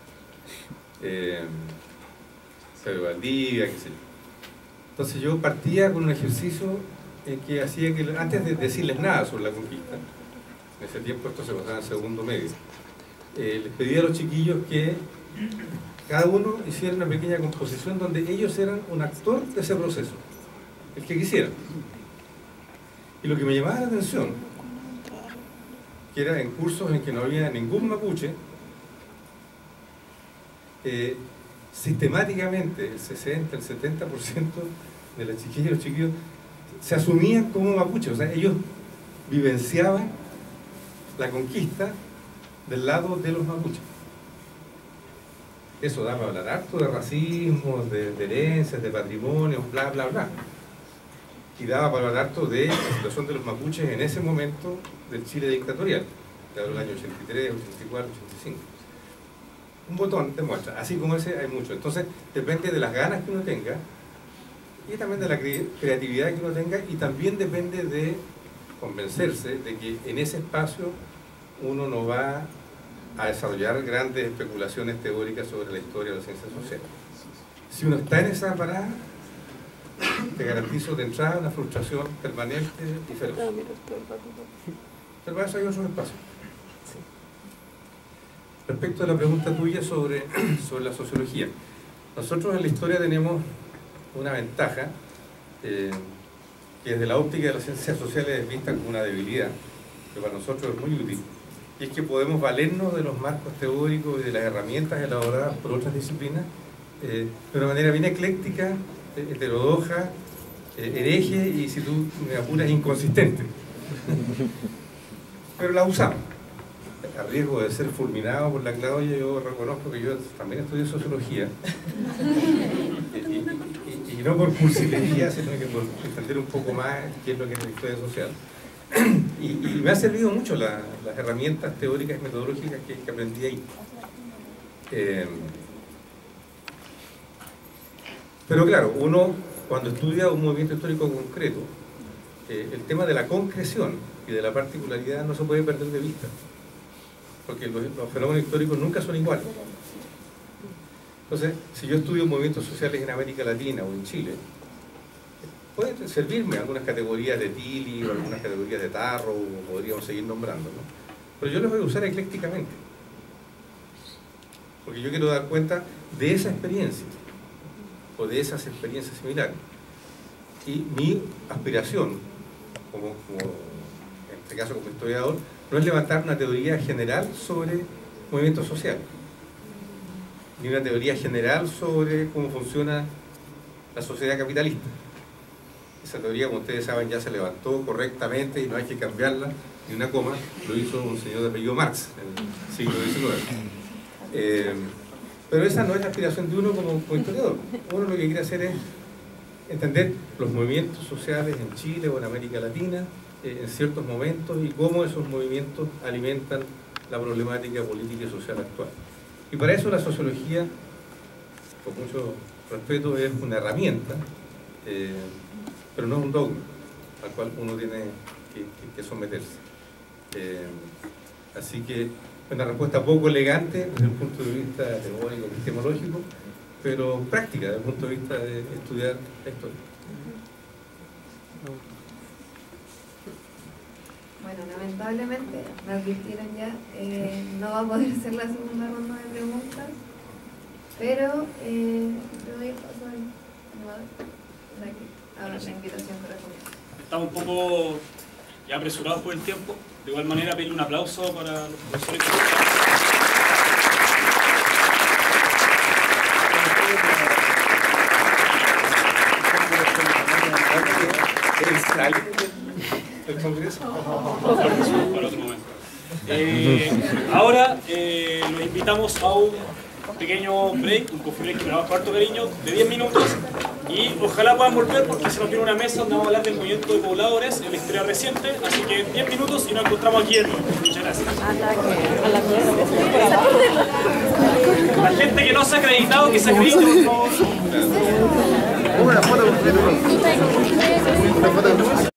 Pedro Valdivia, qué sé yo. Entonces yo partía con un ejercicio que hacía que, antes de decirles nada sobre la conquista, en ese tiempo esto se pasaba en segundo medio, les pedía a los chiquillos que cada uno hiciera una pequeña composición donde ellos eran un actor de ese proceso, el que quisieran. Y lo que me llamaba la atención, que era en cursos en que no había ningún mapuche, sistemáticamente el 60, el 70% de las chiquillas y los chiquillos se asumían como mapuches, o sea, ellos vivenciaban la conquista del lado de los mapuches. Eso da para hablar harto de racismo, de herencias, de patrimonio, bla, bla, bla. Y daba para hablar harto de la situación de los mapuches en ese momento del Chile dictatorial, que era el año 83, 84, 85. Un botón te muestra, así como ese hay mucho. Entonces depende de las ganas que uno tenga y también de la creatividad que uno tenga, y también depende de convencerse de que en ese espacio uno no va a desarrollar grandes especulaciones teóricas sobre la historia de la ciencia social. Si uno está en esa parada, te garantizo de entrada una frustración permanente y feroz. Pero para eso hay otros espacios. Respecto a la pregunta tuya sobre la sociología, nosotros en la historia tenemos una ventaja que desde la óptica de las ciencias sociales es vista como una debilidad, que para nosotros es muy útil, y es que podemos valernos de los marcos teóricos y de las herramientas elaboradas por otras disciplinas de una manera bien ecléctica, heterodoxa, hereje y, si tú me apuras, inconsistente. Pero la usamos. A riesgo de ser fulminado por la Claudia, yo reconozco que yo también estudié sociología, y no por cursilería, sino que por entender un poco más qué es lo que es la historia social. Y me ha servido mucho las herramientas teóricas y metodológicas que aprendí ahí. Pero claro, uno cuando estudia un movimiento histórico concreto, el tema de la concreción y de la particularidad no se puede perder de vista, porque los fenómenos históricos nunca son iguales. Entonces, si yo estudio movimientos sociales en América Latina o en Chile, puede servirme algunas categorías de Tilly o algunas categorías de Tarro, o podríamos seguir nombrando, ¿no? Pero yo los voy a usar eclécticamente, porque yo quiero dar cuenta de esa experiencia o de esas experiencias similares. Y mi aspiración, como en este caso como historiador, no es levantar una teoría general sobre movimientos sociales, ni una teoría general sobre cómo funciona la sociedad capitalista. Esa teoría, como ustedes saben, ya se levantó correctamente y no hay que cambiarla ni una coma. Lo hizo un señor de apellido Marx en el siglo XIX. Pero esa no es la aspiración de uno como historiador. Uno lo que quiere hacer es entender los movimientos sociales en Chile o en América Latina en ciertos momentos y cómo esos movimientos alimentan la problemática política y social actual. Y para eso la sociología, con mucho respeto, es una herramienta, pero no es un dogma al cual uno tiene que someterse. Así que una respuesta poco elegante desde el punto de vista teórico, epistemológico, pero práctica desde el punto de vista de estudiar la historia. Bueno, lamentablemente me advirtieron ya, no va a poder ser la segunda ronda de preguntas, pero le doy el paso al animador para que haga la invitación correspondiente. estamos un poco ya apresurados por el tiempo. De igual manera, pedir un aplauso para los profesores que ¿El Congreso? para otro momento. Ahora los invitamos a un pequeño break, un coffee break que grabamos con harto cariño, de 10 minutos, y ojalá puedan volver porque se nos tiene una mesa donde vamos a hablar del movimiento de pobladores en la historia reciente, así que 10 minutos y nos encontramos aquí en Muchas gracias. La gente que no se ha acreditado, que se acredite, por favor. Una foto.